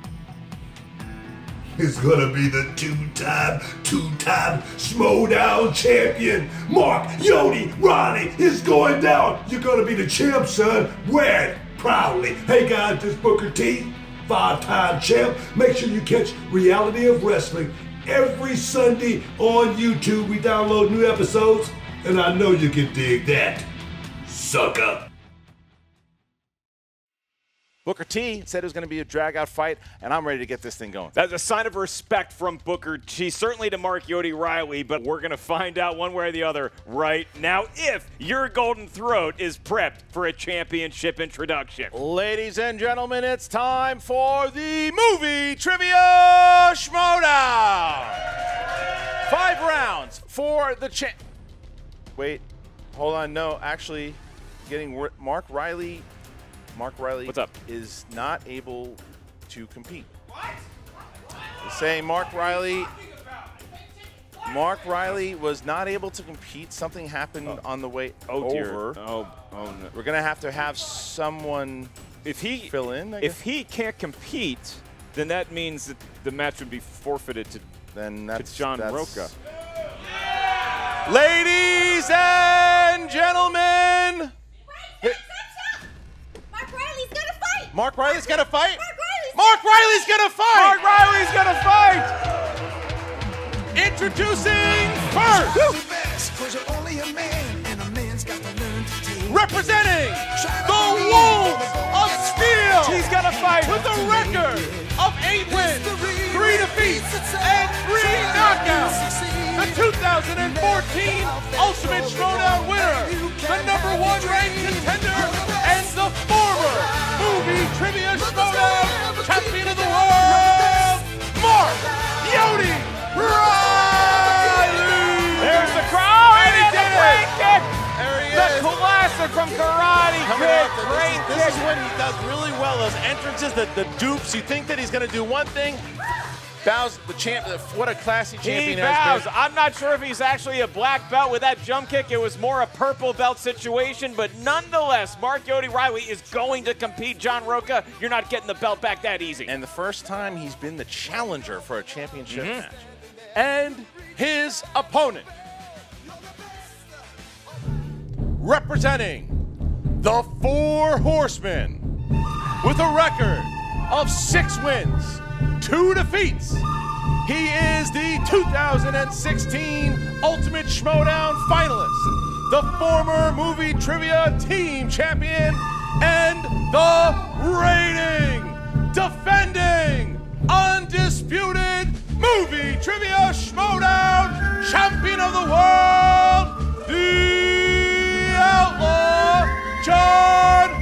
is gonna be the two-time Schmoedown champion. Mark Yodi Reilly is going down. You're gonna be the champ, son. Wear it proudly. Hey guys, this is Booker T, 5-time champ. Make sure you catch Reality of Wrestling every Sunday on YouTube. We download new episodes, and I know you can dig that, sucker. Booker T said it was going to be a drag-out fight, and I'm ready to get this thing going. That's a sign of respect from Booker T, certainly to Mark Yodi Reilly, but we're going to find out one way or the other right now if your golden throat is prepped for a championship introduction. Ladies and gentlemen, it's time for the Movie Trivia Schmoedown. 5 rounds for the champ. Wait, hold on. No, actually, Mark Reilly. Mark Reilly. What's up? Is not able to compete. What? They're saying Mark Reilly. Mark Reilly was not able to compete. Something happened on the way over. Dear. Oh no. We're gonna have to have someone fill in. If he can't compete, then that means that the match would be forfeited to John Rocha. Ladies and gentlemen, Mark Reilly's gonna fight! Mark Reilly's gonna fight. Mark Reilly's Mark Reilly's gonna fight. Mark Reilly's gonna fight! Introducing first, representing the Wolves of Steel. He's gonna fight with a record of 8 wins, 3 defeats, and 3 knockouts. The 2014 Ultimate Schmoedown winner, the #1 ranked contender, and the former Movie Trivia Schmoedown Champion of the World, Mark Yodi Reilly. There's the crowd, and he the did great it. kick. There he The is. classic from Karate Kid. Great This kick. is when he does really well. Those entrances, the dupes. You think that he's going to do one thing. Bows the champ. What a classy champion He has bows. been. I'm not sure if he's actually a black belt with that jump kick. It was more a purple belt situation, but nonetheless, Mark Yodi Reilly is going to compete. John Rocha, you're not getting the belt back that easy. And the first time he's been the challenger for a championship match. And his opponent, representing the 4 Horsemen, with a record of 6 wins, 2 defeats. He is the 2016 Ultimate Schmoedown finalist, the former Movie Trivia Team Champion, and the reigning, defending, undisputed Movie Trivia Schmoedown Champion of the World, the Outlaw, John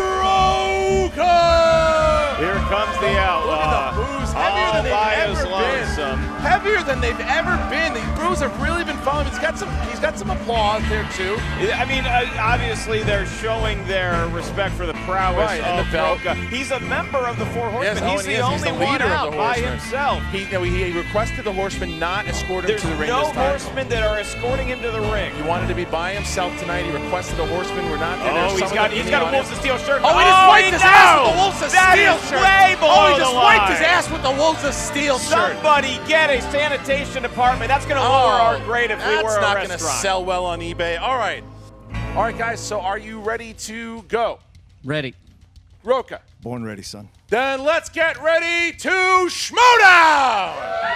Rocha. Here comes the Outlaw. Look at the boos, heavier than they've ever been. Heavier than they've ever been. These boos have really been following. He's got some applause there too. I mean, obviously they're showing their respect for the prowess and of the belt. Rocha. He's a member of the 4 Horsemen. Yes, He's the only one out by himself. He requested the Horsemen not escort him There's to the ring no this time. Horsemen that are escorting him to the ring. He wanted to be by himself tonight. He requested the Horsemen were not there. Oh, he's got a Wolves of Steel shirt. Oh, he just wiped his ass with the Wolves of Steel shirt. Way below he just the wiped line. his ass with the Wolves of Steel shirt. Somebody get a sanitation department. That's going to lower our grade if we were a That's not restaurant. going to sell well on eBay. All right, guys. So are you ready to go? Ready. Rocha. Born ready, son. Then let's get ready to Schmoedown!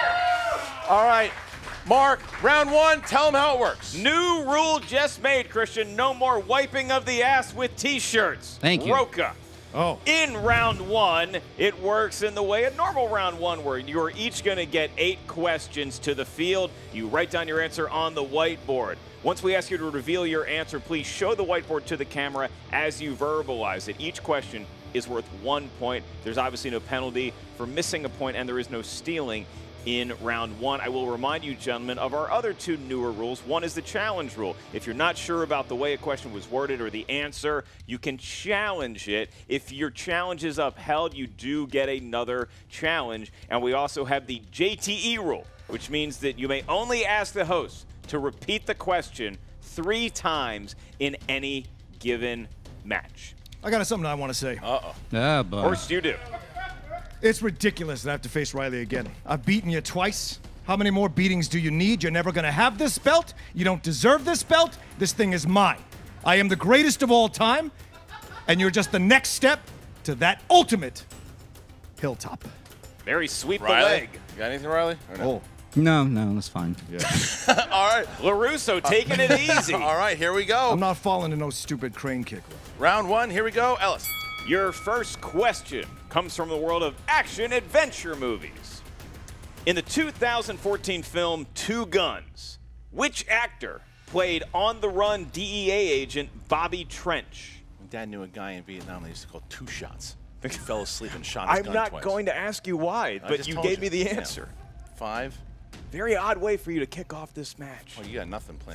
All right, Mark, round 1, tell them how it works. New rule just made, Christian. No more wiping of the ass with T-shirts. Thank you. Rocha. Oh. In round 1, it works in the way a normal round 1 where you're each going to get 8 questions to the field. You write down your answer on the whiteboard. Once we ask you to reveal your answer, please show the whiteboard to the camera as you verbalize it. Each question is worth 1 point. There's obviously no penalty for missing a point, and there is no stealing in round 1. I will remind you, gentlemen, of our other 2 newer rules. One is the challenge rule. If you're not sure about the way a question was worded or the answer, you can challenge it. If your challenge is upheld, you do get another challenge. And we also have the JTE rule, which means that you may only ask the host to repeat the question 3 times in any given match. I got something I want to say. Yeah, but. Of course you do. It's ridiculous that I have to face Reilly again. I've beaten you twice. How many more beatings do you need? You're never gonna have this belt. You don't deserve this belt. This thing is mine. I am the greatest of all time, and you're just the next step to that ultimate hilltop. Very sweep the Reilly, leg. you got anything, Reilly? Or no? No, that's fine. All right. LaRusso taking it easy. All right, here we go. I'm not falling to no stupid crane kick. Round 1, here we go. Ellis. Your first question comes from the world of action-adventure movies. In the 2014 film Two Guns, which actor played on-the-run DEA agent Bobby Trench? My dad knew a guy in Vietnam they used to call 2 shots. He fell asleep and shot his I'm gun not twice. going to ask you why, I but just you told gave me the Yeah. answer. 5. Very odd way for you to kick off this match. Oh, you got nothing planned.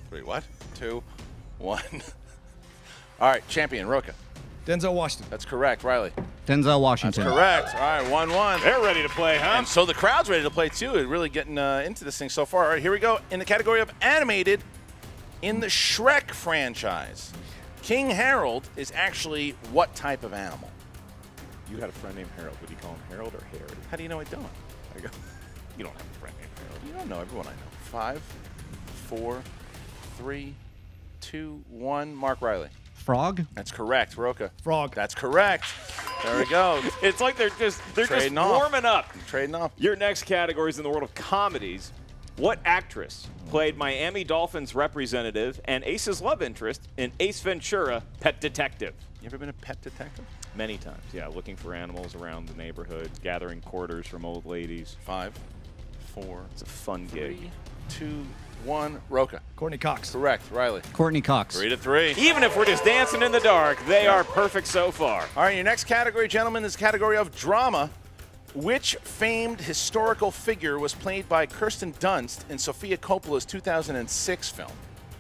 3, what? 2, 1. All right, champion, Rocha. Denzel Washington. That's correct. Riley. Denzel Washington. That's correct. All right, 1-1. They're ready to play, huh? And so the crowd's ready to play, too. They're really getting into this thing so far. All right, here we go. In the category of animated, in the Shrek franchise, King Harold is actually what type of animal? You had a friend named Harold. Would you call him Harold or Harry? How do you know I don't? I go, you don't have a friend named Harold. You don't know everyone I know. 5, 4, 3, 2, 1. Mark Reilly. Frog. That's correct. Rocha. Frog. That's correct. There we go. It's like they're just Trading off. warming up. Trading off. Your next category is in the world of comedies. What actress played Miami Dolphins representative and Ace's love interest in Ace Ventura: Pet Detective? You ever been a pet detective? Many times, yeah. Looking for animals around the neighborhood, gathering quarters from old ladies. 5, 4. It's a fun gig. 3, 2, 1. Rocha. Courtney Cox. Correct. Riley. Courtney Cox. 3 to 3. Even if we're just dancing in the dark, they are perfect so far. All right, your next category, gentlemen, is the category of drama. Which famed historical figure was played by Kirsten Dunst in Sofia Coppola's 2006 film?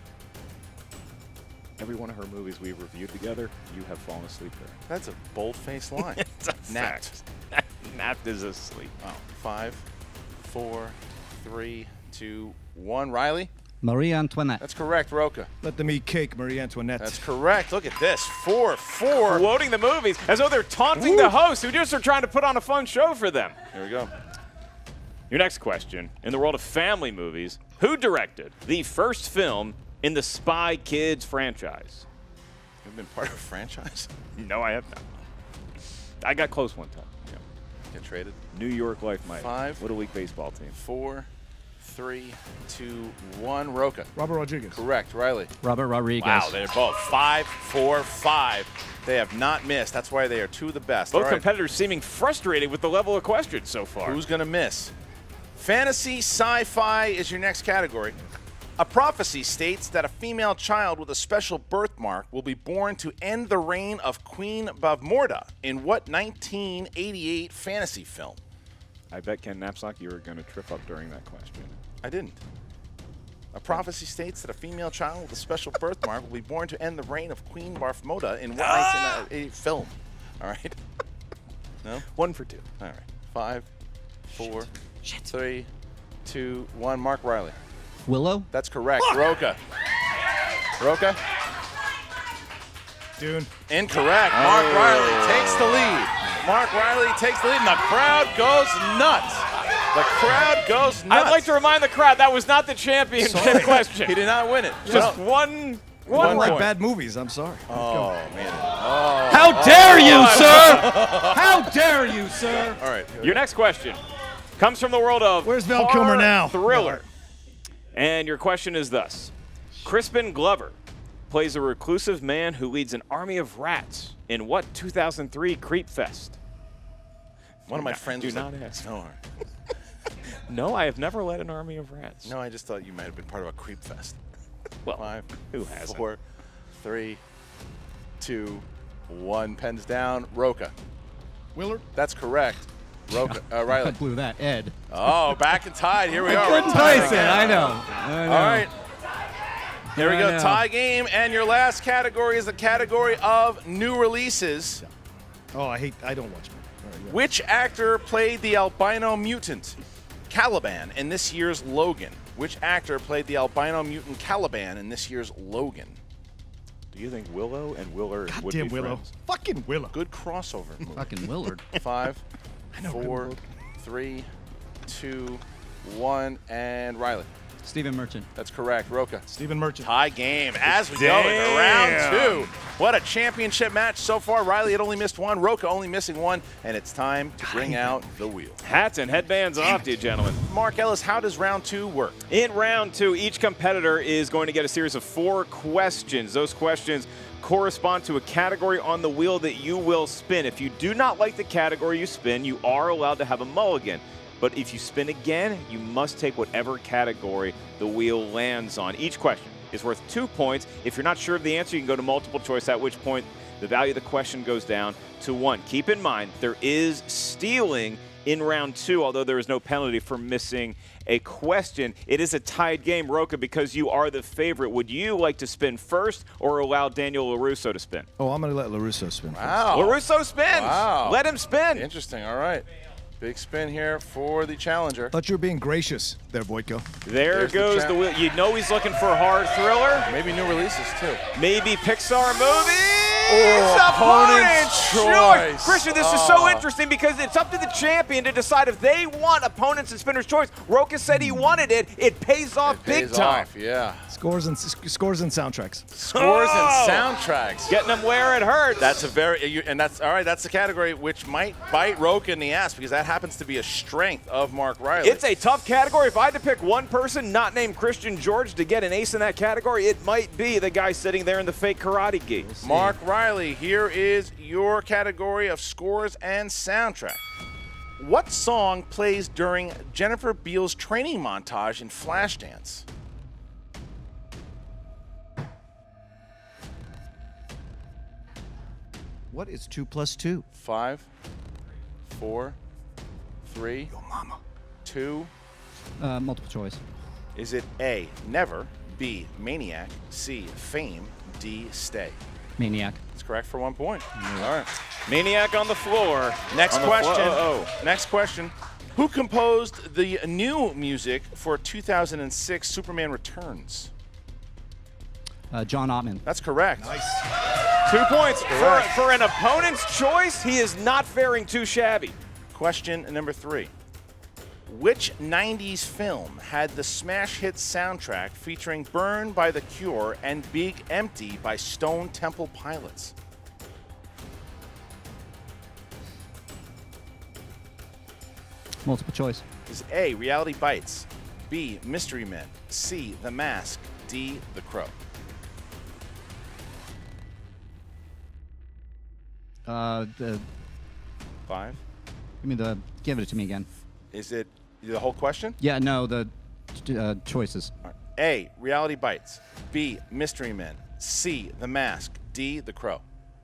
Every one of her movies we've reviewed together, you have fallen asleep there. That's a bold-faced line. It's a Napped. fact. Napped is asleep. Wow. 5, 4, 3, 2, 1. Riley? Marie Antoinette. That's correct. Rocha. Let them eat cake, Marie Antoinette. That's correct. Look at this. 4, 4. Quoting the movies as though they're taunting the hosts who just are trying to put on a fun show for them. Here we go. Your next question, in the world of family movies, who directed the first film in the Spy Kids franchise? You've been part of a franchise? No, I have not. I got close one time. Yeah. Get traded. New York Life Mighty. 5. Little League baseball team. 4, 3, 2, 1. Rocha. Robert Rodriguez. Correct. Riley. Robert Rodriguez. Wow, they're both 5, 4, 5. They have not missed. That's why they are two of the best. Both All right. competitors seeming frustrated with the level of questions so far. Who's going to miss? Fantasy sci-fi is your next category. A prophecy states that a female child with a special birthmark will be born to end the reign of Queen Bavmorda in what 1988 fantasy film? I bet, Ken Knapsack, you were going to trip up during that question. I didn't. A prophecy states that a female child with a special birthmark will be born to end the reign of Queen Bavmorda in what 1988 film? All right. No? 1 for 2. All right. 5, 4, 3, 2, 1. Mark Reilly. Willow. That's correct. Rocha. Rocha. Dune. Incorrect. Mark Reilly takes the lead. Mark Reilly takes the lead, and the crowd goes nuts. The crowd goes nuts. I'd like to remind the crowd that was not the champion question. He did not win it. Just one I don't like point. bad movies. I'm sorry. Oh, man. Oh. How dare you, sir? How dare you, sir? All right. Your next question comes from the world of Where's Val Kilmer now? Thriller. And your question is thus. Crispin Glover plays a reclusive man who leads an army of rats in what 2003 Creep Fest? One of my friends do was not like, ask. No, No, I have never led an army of rats. no, I just thought you might have been part of a creep fest. Well, 5, who hasn't? 4, 3, 2, 1. Pens down. Rocha. Willard. That's correct. Rocha. I Riley. blew that. Ed. Oh, back and tied. Here we are. Couldn't We're tied place it. again. I know. All right. Here we I go. know. Tie game. And your last category is the category of new releases. Oh, I don't watch them. All right, yeah. Which actor played the albino mutant Caliban in this year's Logan? Which actor played the albino mutant Caliban in this year's Logan? Do you think Willow and Willard would Goddamn be Willow. friends? Fucking Willow. Good crossover movie. Fucking Willard. 5, know 4, Willard. 3, 2, 1, and Riley. Stephen Merchant. That's correct. Rocha. Stephen Merchant. Tie game as we go into round 2. What a championship match so far. Riley had only missed one. Rocha only missing one. And it's time to bring out the wheel. Hats and headbands off to you, gentlemen. Mark Ellis, how does round 2 work? In round 2, each competitor is going to get a series of 4 questions. Those questions correspond to a category on the wheel that you will spin. If you do not like the category you spin, you are allowed to have a mulligan. But if you spin again, you must take whatever category the wheel lands on. Each question is worth 2 points. If you're not sure of the answer, you can go to multiple choice, at which point the value of the question goes down to 1. Keep in mind, there is stealing in round 2, although there is no penalty for missing a question. It is a tied game, Rocha, because you are the favorite. Would you like to spin first or allow Daniel LaRusso to spin? Oh, I'm going to let LaRusso spin. Wow. LaRusso spins. Wow. Let him spin. Interesting. All right. Big spin here for the challenger. Thought you were being gracious there, Voitko. There goes the wheel. You know he's looking for a hard thriller. Maybe new releases, too. Maybe Pixar movie. Oh, opponent's choice. Christian, this is so interesting because it's up to the champion to decide if they want opponents and spinner's choice. Rocha said he wanted it. It pays off big time. Yeah. Scores and soundtracks. Scores and soundtracks. Getting them where it hurts. That's a very, and that's, all right, that's the category which might bite Rocha in the ass because that happens to be a strength of Mark Reilly. It's a tough category. If I had to pick one person not named Christian George to get an ace in that category, it might be the guy sitting there in the fake karate gi. Mark Reilly, here is your category of scores and soundtrack. What song plays during Jennifer Beals' training montage in Flashdance? What is 2 + 2? 5, 4, 3, Yo, mama. 2. Multiple choice. Is it A, Never, B, Maniac, C, Fame, D, Stay? Maniac. That's correct for 1 point. All right. Maniac on the floor. Next On the question. Next question. Who composed the new music for 2006 Superman Returns? John Ottman. That's correct. Nice. 2 points. Correct. For an opponent's choice, he is not faring too shabby. Question number 3. Which 90s film had the smash hit soundtrack featuring Burn by The Cure and Big Empty by Stone Temple Pilots? Multiple choice. Is A, Reality Bites, B, Mystery Men, C, The Mask, D, The Crow? The 5. give it to me again. Is it the whole question? Yeah, no, the choices. All right. A, Reality Bites, B, Mystery Men, C, The Mask, D, The Crow?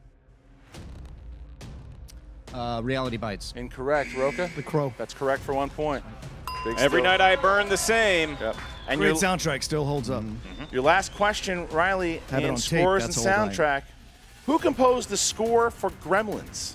Reality Bites. Incorrect, Rocha. The Crow. That's correct for 1 point. Big Every still. night I burn the same. Yep. And Great your, soundtrack still holds up. your last question, Reilly, Have it in on tape, scores and that's the whole soundtrack. Who composed the score for Gremlins?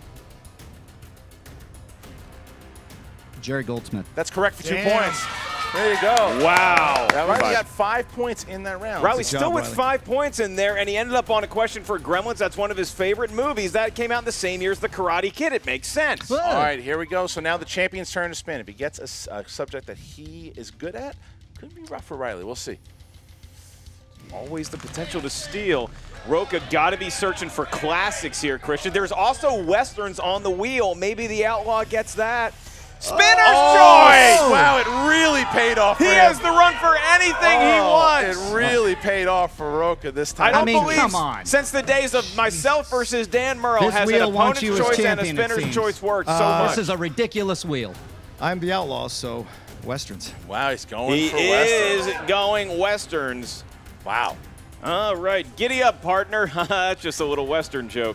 Jerry Goldsmith. That's correct for 2 Damn. points. There you go. Wow. Reilly got 5 points in that round. Reilly Good job, still with Reilly. 5 points in there, and he ended up on a question for Gremlins. That's one of his favorite movies. That came out in the same year as The Karate Kid. It makes sense. All right, here we go. So now the champion's turn to spin. If he gets a subject that he is good at, could be rough for Reilly. We'll see. Always the potential to steal. Rocha got to be searching for classics here, Christian. There's also Westerns on the wheel. Maybe the Outlaw gets that. Spinner's choice! Wow, it really paid off for He him. has the run for anything he wants. It really paid off for Rocha this time. I don't mean, believe come on. since the days of myself versus Dan Murrow This has an wheel wants opponent's you as choice and a champion, it spinner's seems. choice worked so much. This is a ridiculous wheel. I'm the Outlaw, so Westerns. Wow, he's going He for is Westerns. going Westerns. Wow. All right, giddy up, partner. That's just a little Western joke.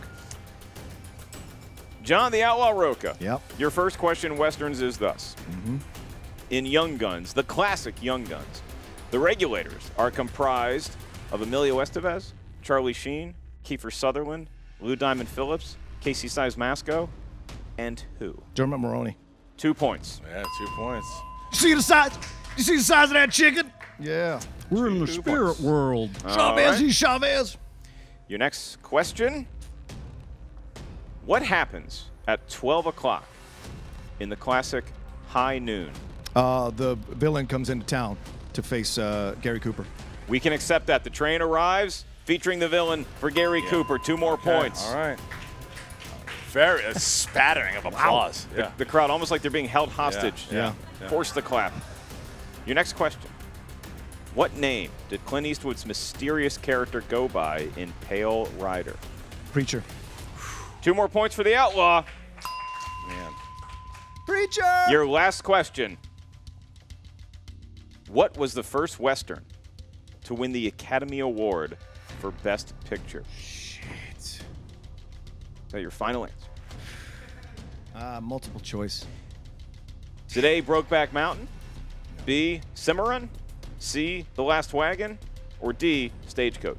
John the Outlaw Rocha. Yep. Your first question, Westerns, is thus. In Young Guns, the classic Young Guns, the regulators are comprised of Emilio Estevez, Charlie Sheen, Kiefer Sutherland, Lou Diamond Phillips, Casey Size-Masco, and who? Dermot Mulroney. 2 points. Yeah, 2 points. You see the size? You see the size of that chicken? Yeah. We're in the 2 spirit points. world. Chavez, he's Chavez. Your next question. What happens at 12 o'clock in the classic High Noon? The villain comes into town to face Gary Cooper. We can accept that. The train arrives featuring the villain for Gary Cooper. 2 more points. All right. Very a spattering of applause. Yeah. The crowd almost like they're being held hostage. Yeah. Force the clap. Your next question. What name did Clint Eastwood's mysterious character go by in Pale Rider? Preacher. 2 more points for the Outlaw. Man. Preacher! Your last question. What was the first Western to win the Academy Award for Best Picture? Shit. Is that your final answer? Multiple choice. Is it A, Brokeback Mountain, B, Cimarron, C, The Last Wagon, or D, Stagecoach?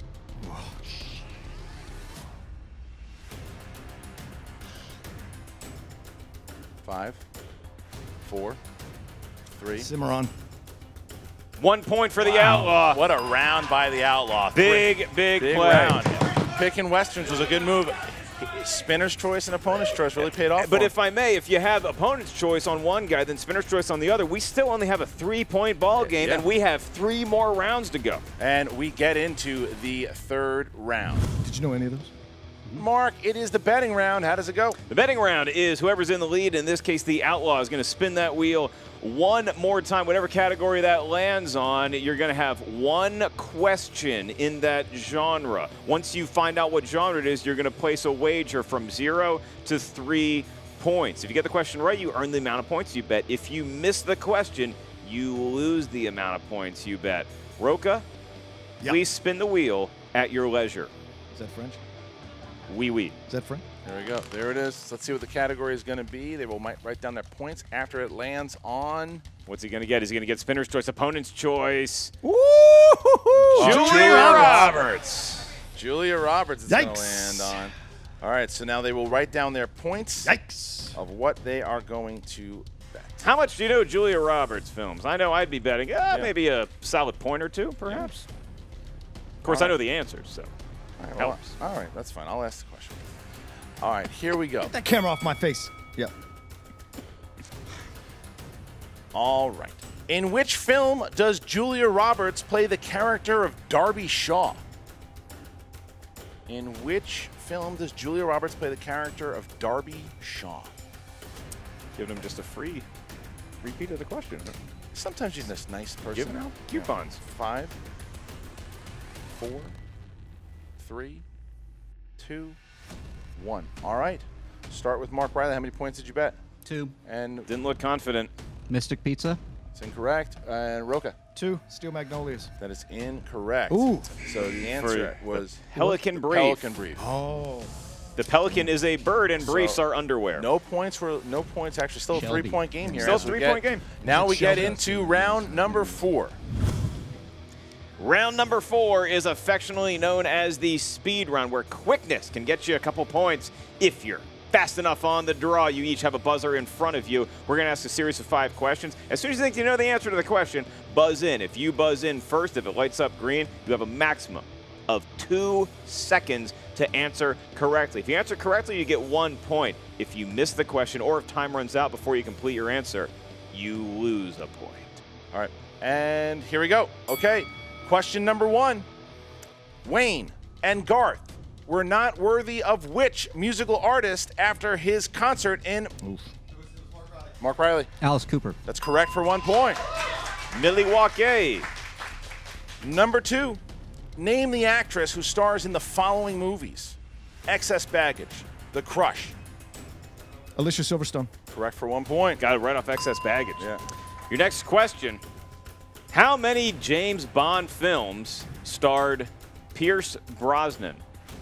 5, 4, 3. Cimarron. 1 point for the Outlaw. What a round by the Outlaw. Big play. round. Picking Westerns was a good move. Spinner's choice and opponent's choice really paid off. But if I may, if you have opponent's choice on one guy, then spinner's choice on the other, we still only have a 3-point ball game, and we have 3 more rounds to go. And we get into the third round. Did you know any of those? Mark, it is the betting round. How does it go? The betting round is whoever's in the lead. In this case, the Outlaw is going to spin that wheel one more time. Whatever category that lands on, you're going to have one question in that genre. Once you find out what genre it is, you're going to place a wager from 0 to 3 points. If you get the question right, you earn the amount of points you bet. If you miss the question, you lose the amount of points you bet. Rocha, please spin the wheel at your leisure. Is that French? Oui. Is that French? There we go. There it is. Let's see what the category is going to be. They will write down their points after it lands on. What's he going to get? Is he going to get spinner's choice, opponent's choice? Julia Roberts. Julia Roberts is going to land on. All right, so now they will write down their points of what they are going to bet. How much do you know Julia Roberts films? I know I'd be betting maybe a solid point or two, perhaps. Of course, I know the answers, so. All right, that's fine. I'll ask the question. All right, here we go. Get that camera off my face. Yeah. All right. In which film does Julia Roberts play the character of Darby Shaw? In which film does Julia Roberts play the character of Darby Shaw? Giving him just a free repeat of the question. Sometimes she's this nice person. Giving out coupons. 5, 4, 3, 2, 1. All right. Start with Mark Reilly. How many points did you bet? 2. And didn't look confident. Mystic Pizza. It's incorrect. And Rocha. 2. Steel Magnolias. That is incorrect. Ooh. So the answer was Pelican Brief. Pelican Brief. Oh. The pelican is a bird, and briefs are underwear. No points. Actually, still a 3-point game here. Still a 3-point game. Now we get into round number 4. Round number 4 is affectionately known as the speed round, where quickness can get you a couple points if you're fast enough on the draw. You each have a buzzer in front of you. We're going to ask a series of 5 questions. As soon as you think you know the answer to the question, buzz in. If you buzz in first, if it lights up green, you have a maximum of 2 seconds to answer correctly. If you answer correctly, you get 1 point. If you miss the question or if time runs out before you complete your answer, you lose a point. All right, and here we go. Okay. Question number 1. Wayne and Garth were not worthy of which musical artist after his concert in... Mark Reilly. Alice Cooper. That's correct for 1 point. Milwaukee. Number 2. Name the actress who stars in the following movies. Excess Baggage, The Crush. Alicia Silverstone. Correct for 1 point. Got it right off Excess Baggage. Yeah. Your next question. How many James Bond films starred Pierce Brosnan?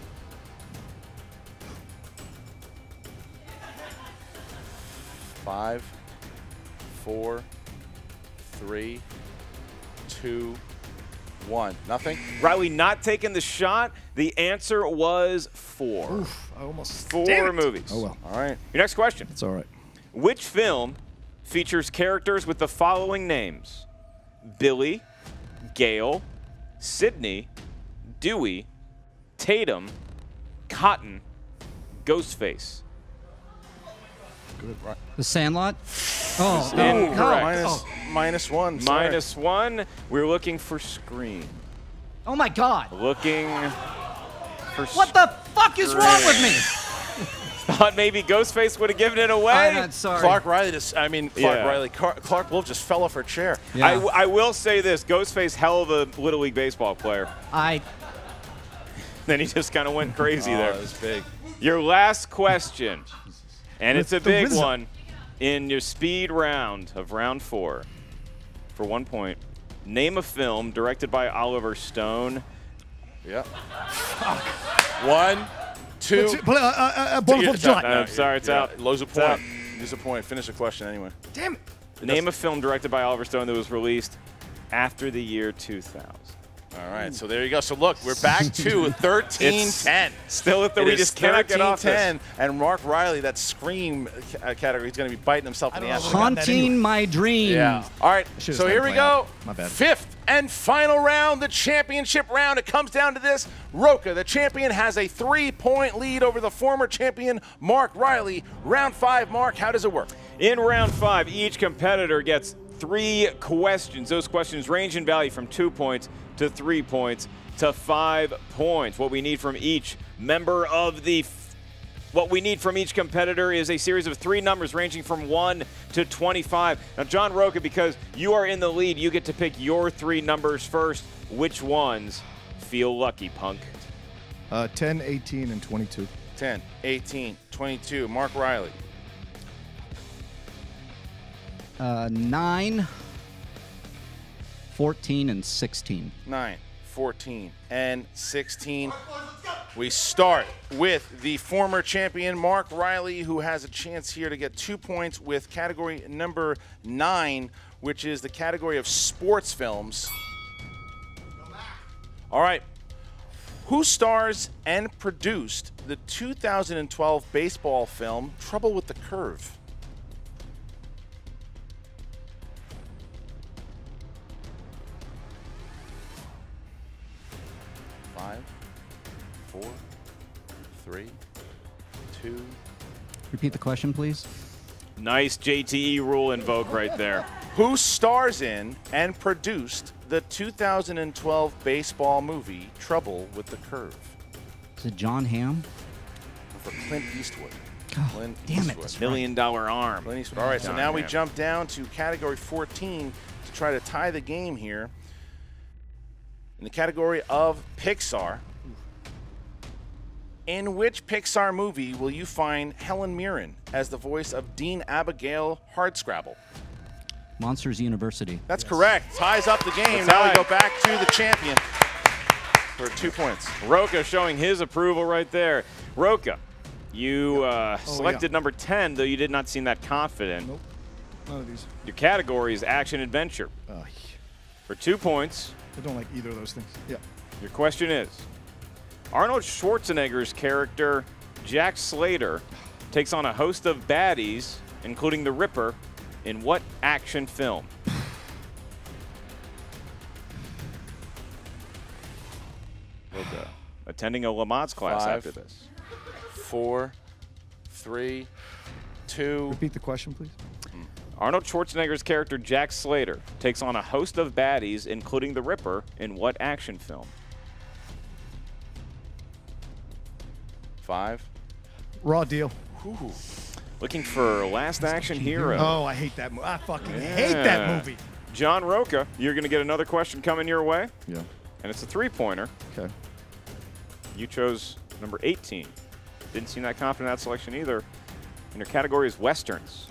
5, 4, 3, 2, 1. Nothing? Reilly not taking the shot. The answer was 4. Oof, I almost 4 movies. Oh, well. All right. Your next question. It's all right. Which film features characters with the following names? Billy, Gale, Sidney, Dewey, Tatum, Cotton, Ghostface. Good. Right. The Sandlot. Oh, Incorrect. Minus 1. Sorry. Minus 1. We're looking for Scream. Oh my God. Looking for What the fuck is wrong with me? Thought maybe Ghostface would have given it away. I'm not sorry. Clark Wolf just fell off her chair. Yeah. I will say this, Ghostface, hell of a Little League Baseball player. Then he just kind of went crazy there. That was big. Your last question, and it's a big one, in your speed round of round 4, for 1 point. Name a film directed by Oliver Stone. Yeah. 1, 2. Bonafide Joint. I'm sorry, it's out. Lose a point. Disappointed. Finish the question anyway. Damn it. Name a film directed by Oliver Stone that was released after the year 2000. All right, so there you go. So look, we're back to 13-10. Still at the we just cannot get off this. And Mark Reilly, that scream category, he's going to be biting himself in the ass. Haunting my dreams. Yeah. All right, so here we go. My bad. Fifth and final round, the championship round. It comes down to this. Rocha, the champion, has a 3-point lead over the former champion, Mark Reilly. Round 5, Mark, how does it work? In round 5, each competitor gets 3 questions. Those questions range in value from 2 points to 3 points to 5 points. What we need from each member of what we need from each competitor is a series of 3 numbers ranging from 1 to 25. Now, John Rocha, because you are in the lead, you get to pick your 3 numbers first. Which ones feel lucky, punk? 10, 18, and 22. 10, 18, 22. Mark Reilly. 9, 14, and 16. 9, 14, and 16. We start with the former champion, Mark Reilly, who has a chance here to get 2 points with category number 9, which is the category of sports films. All right. Who stars and produced the 2012 baseball film Trouble with the Curve? Five, 4, 3, 2. Repeat the question, please. Nice JTE rule invoke right there. Who stars in and produced the 2012 baseball movie Trouble with the Curve? Is it John Hamm? For Clint Eastwood. Oh, Clint damn Eastwood. it. $1 million arm. Clint Eastwood. All right, so John now we Hamm. jump down to category 14 to try to tie the game here. In the category of Pixar, in which Pixar movie will you find Helen Mirren as the voice of Dean Abigail Hardscrabble? Monsters University. That's correct. Ties up the game. Now we go back to the champion for 2 points. Rocha showing his approval right there. Rocha, you selected number 10, though you did not seem that confident. Nope. None of these. Your category is action-adventure. For 2 points. I don't like either of those things. Yeah. Your question is, Arnold Schwarzenegger's character, Jack Slater, takes on a host of baddies, including the Ripper, in what action film? Attending a Lamaze class 5, after this. 4, 3, 2. Repeat the question, please. Arnold Schwarzenegger's character, Jack Slater, takes on a host of baddies, including the Ripper, in what action film? 5. Raw Deal. Ooh. Looking for Last Action Hero. Oh, I hate that movie. I fucking hate that movie. John Rocha, you're going to get another question coming your way. Yeah. And it's a 3-pointer. Okay. You chose number 18. Didn't seem that confident in that selection either. And your category is Westerns.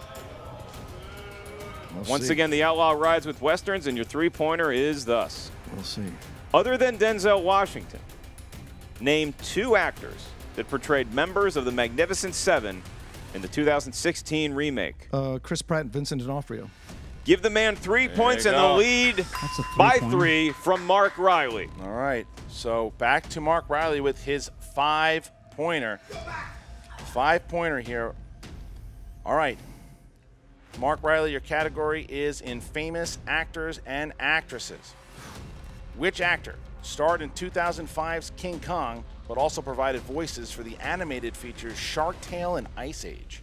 Once again, the Outlaw rides with Westerns, and your 3-pointer is thus. We'll see. Other than Denzel Washington, name 2 actors that portrayed members of the Magnificent Seven in the 2016 remake. Chris Pratt and Vincent D'Onofrio. Give the man 3 points you and the go. lead That's a by 3-pointer. 3 from Mark Reilly. All right, so back to Mark Reilly with his 5-pointer. 5-pointer here. All right. Mark Reilly, your category is in famous actors and actresses. Which actor starred in 2005's King Kong, but also provided voices for the animated features Shark Tale and Ice Age?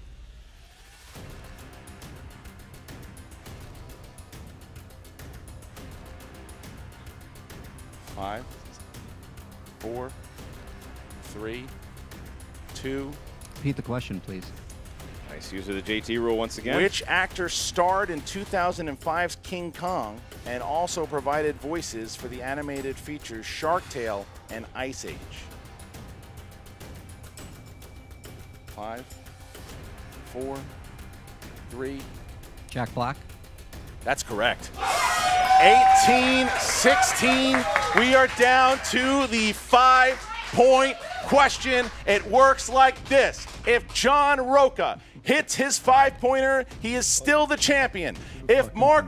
Five, 4, 3, 2. Repeat the question, please. Nice use of the JT rule once again. Which actor starred in 2005's King Kong and also provided voices for the animated features Shark Tale and Ice Age? 5, 4, 3. Jack Black. That's correct. 18-16. We are down to the 5-point question. It works like this. If John Rocha hits his 5-pointer, he is still the champion. If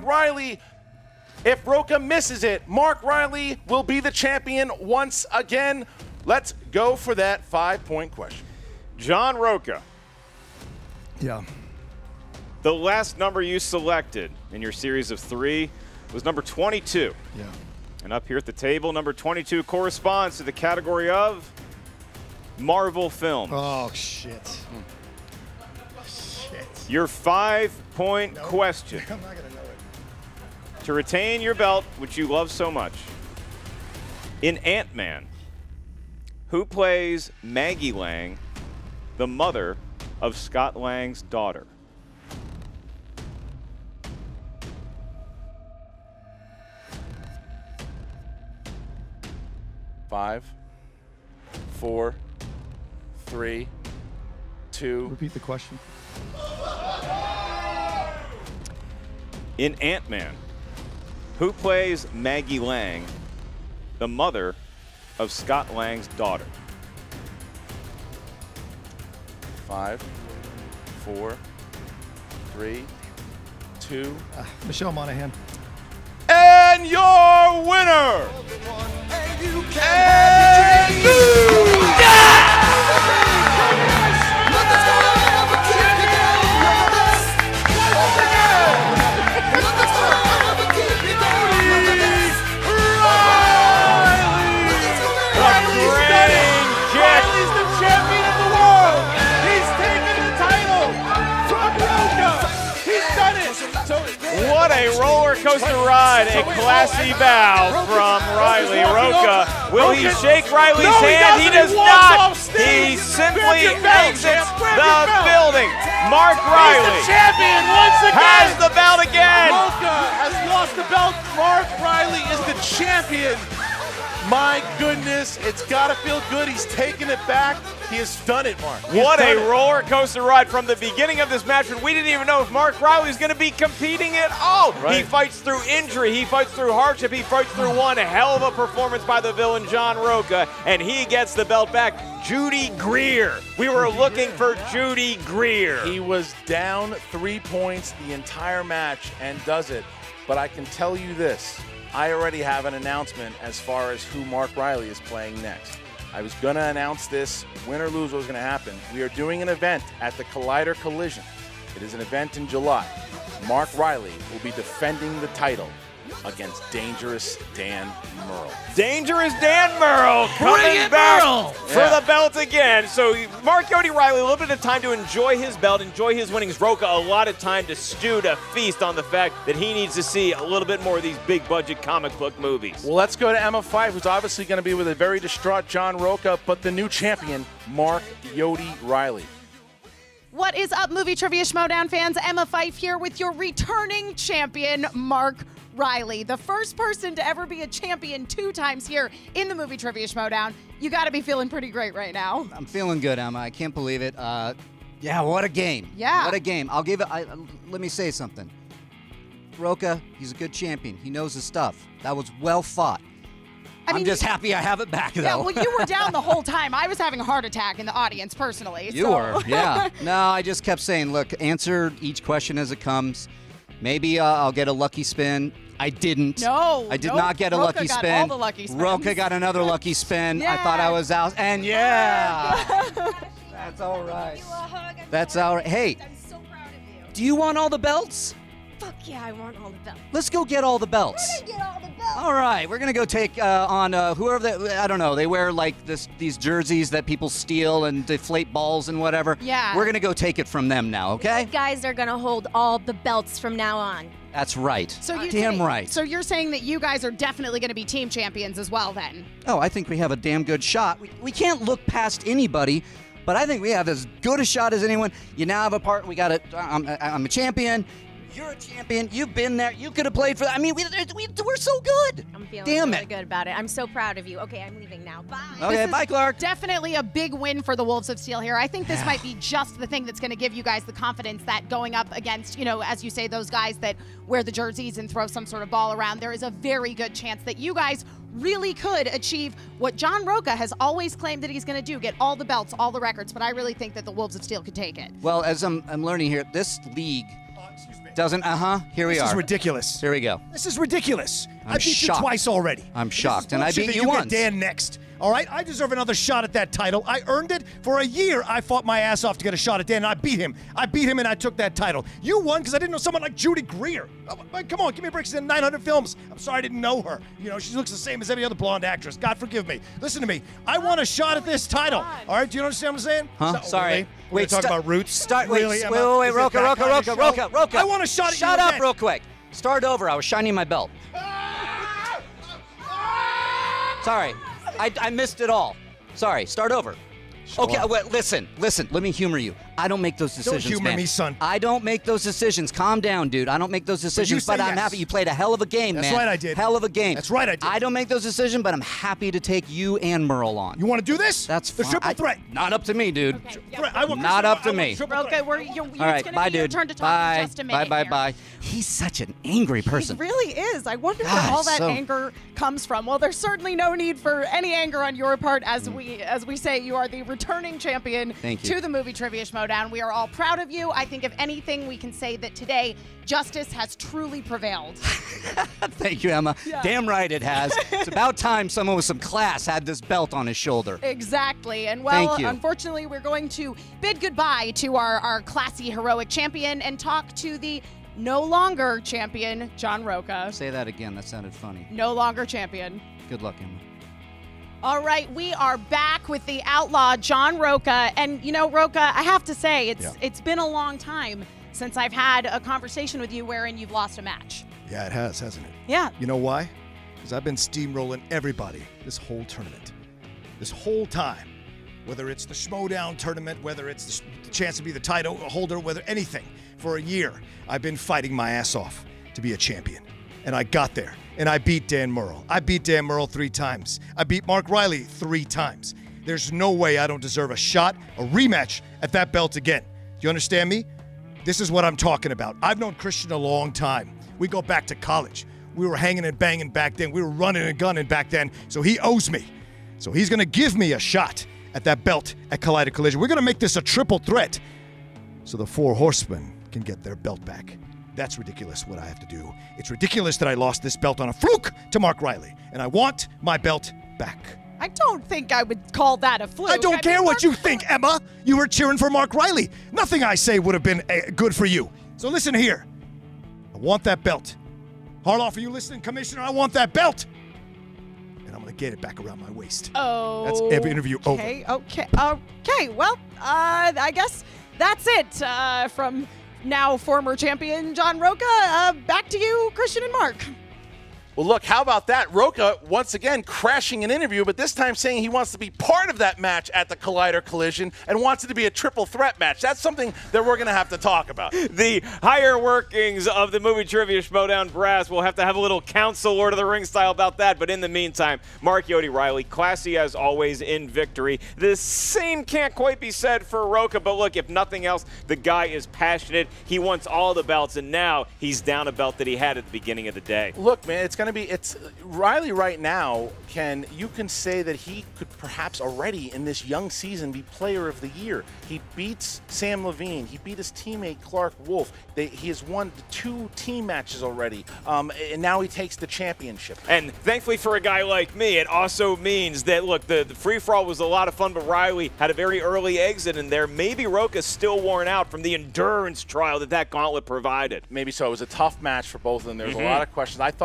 Rocha misses it, Mark Reilly will be the champion once again. Let's go for that 5-point question. John Rocha. Yeah. The last number you selected in your series of 3 was number 22. Yeah. And up here at the table, number 22 corresponds to the category of Marvel films. Oh, shit. Shit. Your 5-point question. I'm not going to know it. To retain your belt, which you love so much. In Ant-Man, who plays Maggie Lang, the mother of Scott Lang's daughter? Five, 4, 3, 2. Repeat the question. In Ant-Man, who plays Maggie Lang, the mother of Scott Lang's daughter? 5, 4, 3, 2. Michelle Monaghan. And your winner, What a roller coaster ride, a classy bow from Reilly. Rocha, will he shake Reilly's hand? He does not. He simply exits the building. Mark Reilly champion once again. has the belt again. Rocha has lost the belt. Mark Reilly is the champion. My goodness, it's got to feel good. He's taken it back. He has done it, Mark. What a roller coaster ride from the beginning of this match when we didn't even know if Mark Reilly was going to be competing at all. Right. He fights through injury. He fights through hardship. He fights through one hell of a performance by the villain, John Rocha, and he gets the belt back. Judy Greer. We were looking for Judy Greer. He was down 3 points the entire match and does it. But I can tell you this. I already have an announcement as far as who Mark Reilly is playing next. I was going to announce this, win or lose what was going to happen. We are doing an event at the Collider Collision. It is an event in July. Mark Reilly will be defending the title against Dangerous Dan Murrell. Dangerous Dan Murrell coming back for the belt again. So Mark Yodi Reilly, a little bit of time to enjoy his belt, enjoy his winnings. Rocha, a lot of time to stew, to feast on the fact that he needs to see a little bit more of these big budget comic book movies. Well, let's go to Emma Fyffe, who's obviously going to be with a very distraught John Rocha, but the new champion, Mark Yodi Reilly. What is up, Movie Trivia Schmoedown fans? Emma Fyffe here with your returning champion, Mark Reilly, the first person to ever be a champion 2 times here in the Movie Trivia Schmoedown. You got to be feeling pretty great right now. I'm feeling good, Emma. I can't believe it. Yeah, what a game. Yeah. What a game. I'll give it, let me say something. Rocha, he's a good champion. He knows his stuff. That was well fought. I'm just happy I have it back, though. Yeah, well, you were down the whole time. I was having a heart attack in the audience, personally. You were, yeah. No, I just kept saying, look, answer each question as it comes. Maybe I'll get a lucky spin. I didn't. No. I did not get a Rocha lucky got spin. all the lucky spins. Rocha got another lucky spin. Yeah. I thought I was out. And that's all right. That's all right. Hey, I'm so proud of you. do you want all the belts? Fuck yeah, I want all the belts. Let's go get all the belts. We're gonna get all the belts. All right, we're gonna go take on whoever I don't know. They wear like these jerseys that people steal and deflate balls and whatever. Yeah. We're gonna go take it from them now, okay? These guys are gonna hold all the belts from now on. That's right. So Damn right. So you're saying that you guys are definitely going to be team champions as well, then? Oh, I think we have a damn good shot. We can't look past anybody, but I think we have as good a shot as anyone. You now have a part. We got it. I'm a champion. You're a champion. You've been there. You could have played for that. I mean, we're so good. I'm feeling Damn really it. good about it. I'm so proud of you. Okay, I'm leaving now. Bye. Okay, bye, Clark. Definitely a big win for the Wolves of Steel here. I think this might be just the thing that's going to give you guys the confidence that going up against, you know, as you say, those guys that wear the jerseys and throw some sort of ball around, there is a very good chance that you guys really could achieve what John Rocha has always claimed that he's going to do, get all the belts, all the records, but I really think that the Wolves of Steel could take it. Well, as I'm learning here, this league doesn't, here we are. This is ridiculous. Here we go. This is ridiculous. I'm I beat shocked. you twice already. I'm shocked, This is and I bullshit beat that you you once. get Dan next. All right, I deserve another shot at that title. I earned it. For a year, I fought my ass off to get a shot at Dan, and I beat him. I beat him, and I took that title. You won because I didn't know someone like Judy Greer. Oh, come on, give me a break. She's in 900 films. I'm sorry I didn't know her. You know, she looks the same as every other blonde actress. God forgive me. Listen to me. I want a shot at this title. All right, do you understand what I'm saying? Huh? Sorry. Really? We're talking about roots. Wait, Emma? wait, Is it Rocha, that kind of show? Rocha. I want a shot at you Shut up again. real quick. Start over. I was shining my belt. Sorry. I missed it all. Sorry. Start over. Okay, wait, listen. Let me humor you. I don't make those decisions, humor man. me, son. I don't make those decisions. Calm down, dude. I don't make those decisions, but say I'm yes. happy. You played a hell of a game, That's man. right, I did. Hell of a game. That's right, I did. I don't make those decisions, but I'm happy to take you and Merle on. You want to do this? That's the fine. triple threat. Not up to me, dude. I want Not up to me. Okay, All it's right, going bye, to be your dude. turn to talk Bye. in just a minute Bye. here. He's such an angry person. He really is. I wonder God, where all that so- anger comes from. Well, there's certainly no need for any anger on your part. As we say, you are the returning champion Thank you. to the Movie Trivia Schmoedown. We are all proud of you. I think if anything, we can say that today justice has truly prevailed. Thank you, Emma. Yeah. Damn right it has. It's about time someone with some class had this belt on his shoulder. Exactly. And well, Thank you. unfortunately, we're going to bid goodbye to our classy, heroic champion and talk to the no longer champion, John Rocha. Say that again. That sounded funny. No longer champion. Good luck, Emma. All right, we are back with the outlaw, John Rocha. And, you know, Rocha, I have to say, it's been a long time since I've had a conversation with you wherein you've lost a match. Yeah, it has, hasn't it? Yeah. You know why? Because I've been steamrolling everybody this whole tournament. This whole time. Whether it's the Schmoedown tournament, whether it's the chance to be the title holder, whether anything. For a year, I've been fighting my ass off to be a champion. And I got there. And I beat Dan Merle. I beat Dan Merle 3 times. I beat Mark Reilly 3 times. There's no way I don't deserve a shot, a rematch at that belt again. Do you understand me? This is what I'm talking about. I've known Christian a long time. We go back to college. We were hanging and banging back then. We were running and gunning back then. So he owes me. So he's going to give me a shot at that belt at Collider Collision. We're going to make this a triple threat so the 4 horsemen can get their belt back. That's ridiculous what I have to do. It's ridiculous that I lost this belt on a fluke to Mark Reilly, and I want my belt back. I don't think I would call that a fluke. I don't care what you think, Emma. You were cheering for Mark Reilly. Nothing I say would have been good for you. So listen here. I want that belt. Harloff, are you listening, Commissioner? I want that belt. And I'm going to get it back around my waist. Oh. That's every interview over. Okay. Well, I guess that's it from now former champion John Rocha. Back to you, Christian and Mark. Well, look, how about that? Rocha, once again, crashing an interview, but this time saying he wants to be part of that match at the Collider Collision and wants it to be a triple threat match. That's something that we're going to have to talk about. The higher workings of the Movie Trivia Schmoedown brass. We'll have to have a little council Lord of the Rings style about that, but in the meantime, Mark Yodi Reilly, classy as always in victory. The same can't quite be said for Rocha, but look, if nothing else, the guy is passionate. He wants all the belts, and now he's down a belt that he had at the beginning of the day. Look, man, it's Reilly right now. You can say that he could perhaps already in this young season be Player of the Year. He beats Sam Levine. He beat his teammate Clark Wolf. He has won 2 team matches already, and now he takes the championship. And thankfully for a guy like me, it also means that, look, the free-for-all was a lot of fun, but Reilly had a very early exit in there. Maybe Rocha's still worn out from the endurance trial that gauntlet provided. Maybe so. It was a tough match for both of them. There was a lot of questions. I actually thought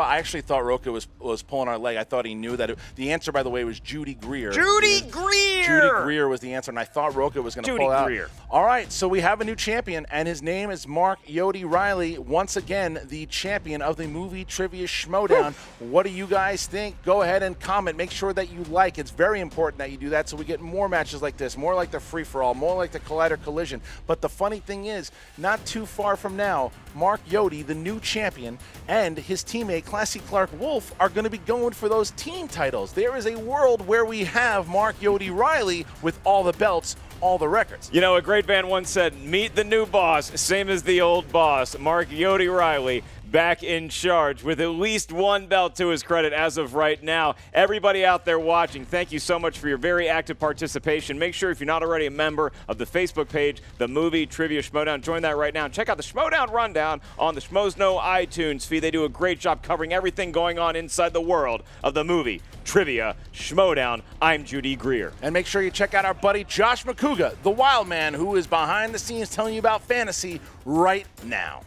thought Rocha was pulling our leg. I thought he knew that. The answer, by the way, was Judy Greer. Judy Greer! Judy Greer was the answer, and I thought Rocha was going to pull out. Judy Greer. All right, so we have a new champion, and his name is Mark Yodi Reilly, once again the champion of the Movie Trivia Schmoedown. What do you guys think? Go ahead and comment. Make sure that you like. It's very important that you do that so we get more matches like this, more like the free-for-all, more like the Collider Collision. But the funny thing is, not too far from now, Mark Yodi, the new champion, and his teammate Classy Clark Wolf are going to be going for those team titles. There is a world where we have Mark Yodi Reilly with all the belts, all the records. You know, a great fan once said, meet the new boss, same as the old boss, Mark Yodi Reilly, back in charge with at least one belt to his credit as of right now. Everybody out there watching, thank you so much for your very active participation. Make sure if you're not already a member of the Facebook page, the Movie Trivia Schmoedown, join that right now. Check out the Schmoedown Rundown on the Schmoes Know iTunes feed. They do a great job covering everything going on inside the world of the Movie Trivia Schmoedown. I'm Judy Greer. And make sure you check out our buddy Josh McCouga, the wild man who is behind the scenes telling you about fantasy right now.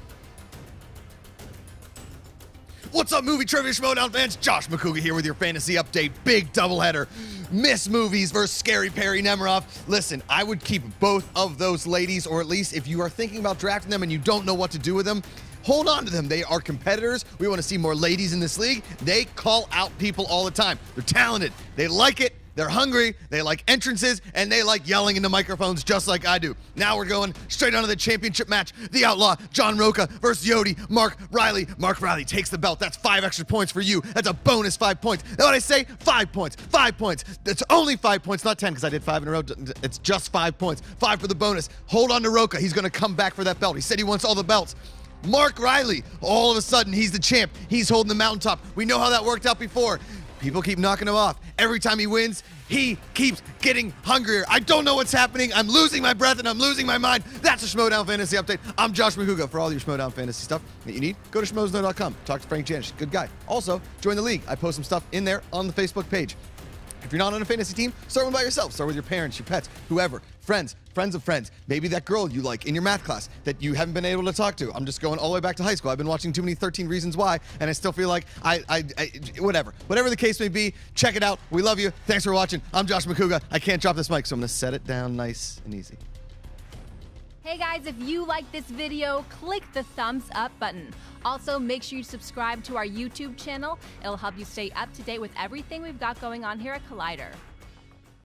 What's up, Movie Trivia Schmoedown fans? Josh McCouga here with your fantasy update. Big doubleheader. Miss Movies versus Scary Perri Nemoriff. Listen, I would keep both of those ladies, or at least if you are thinking about drafting them and you don't know what to do with them, hold on to them. They are competitors. We want to see more ladies in this league. They call out people all the time. They're talented. They like it. They're hungry, they like entrances, and they like yelling into microphones just like I do. Now we're going straight on to the championship match. The Outlaw, John Rocha versus Yodi, Mark Reilly. Mark Reilly takes the belt. That's 5 extra points for you. That's a bonus 5 points. That's what I say? 5 points. 5 points. That's only 5 points, not 10, because I did 5 in a row. It's just 5 points. 5 for the bonus. Hold on to Rocha. He's going to come back for that belt. He said he wants all the belts. Mark Reilly, all of a sudden, he's the champ. He's holding the mountaintop. We know how that worked out before. People keep knocking him off. Every time he wins, he keeps getting hungrier. I don't know what's happening. I'm losing my breath and I'm losing my mind. That's a Schmoedown Fantasy Update. I'm Josh McCouga. For all your Schmoedown Fantasy stuff that you need, go to schmoesknow.com. Talk to Frank Janish. Good guy. Also, join the league. I post some stuff in there on the Facebook page. If you're not on a fantasy team, start one by yourself. Start with your parents, your pets, whoever, friends of friends. Maybe that girl you like in your math class that you haven't been able to talk to. I'm just going all the way back to high school. I've been watching too many 13 Reasons Why, and I still feel like whatever. Whatever the case may be, check it out. We love you. Thanks for watching. I'm Josh McCouga. I can't drop this mic, so I'm going to set it down nice and easy. Hey guys, if you like this video, click the thumbs up button. Also, make sure you subscribe to our YouTube channel. It'll help you stay up to date with everything we've got going on here at Collider.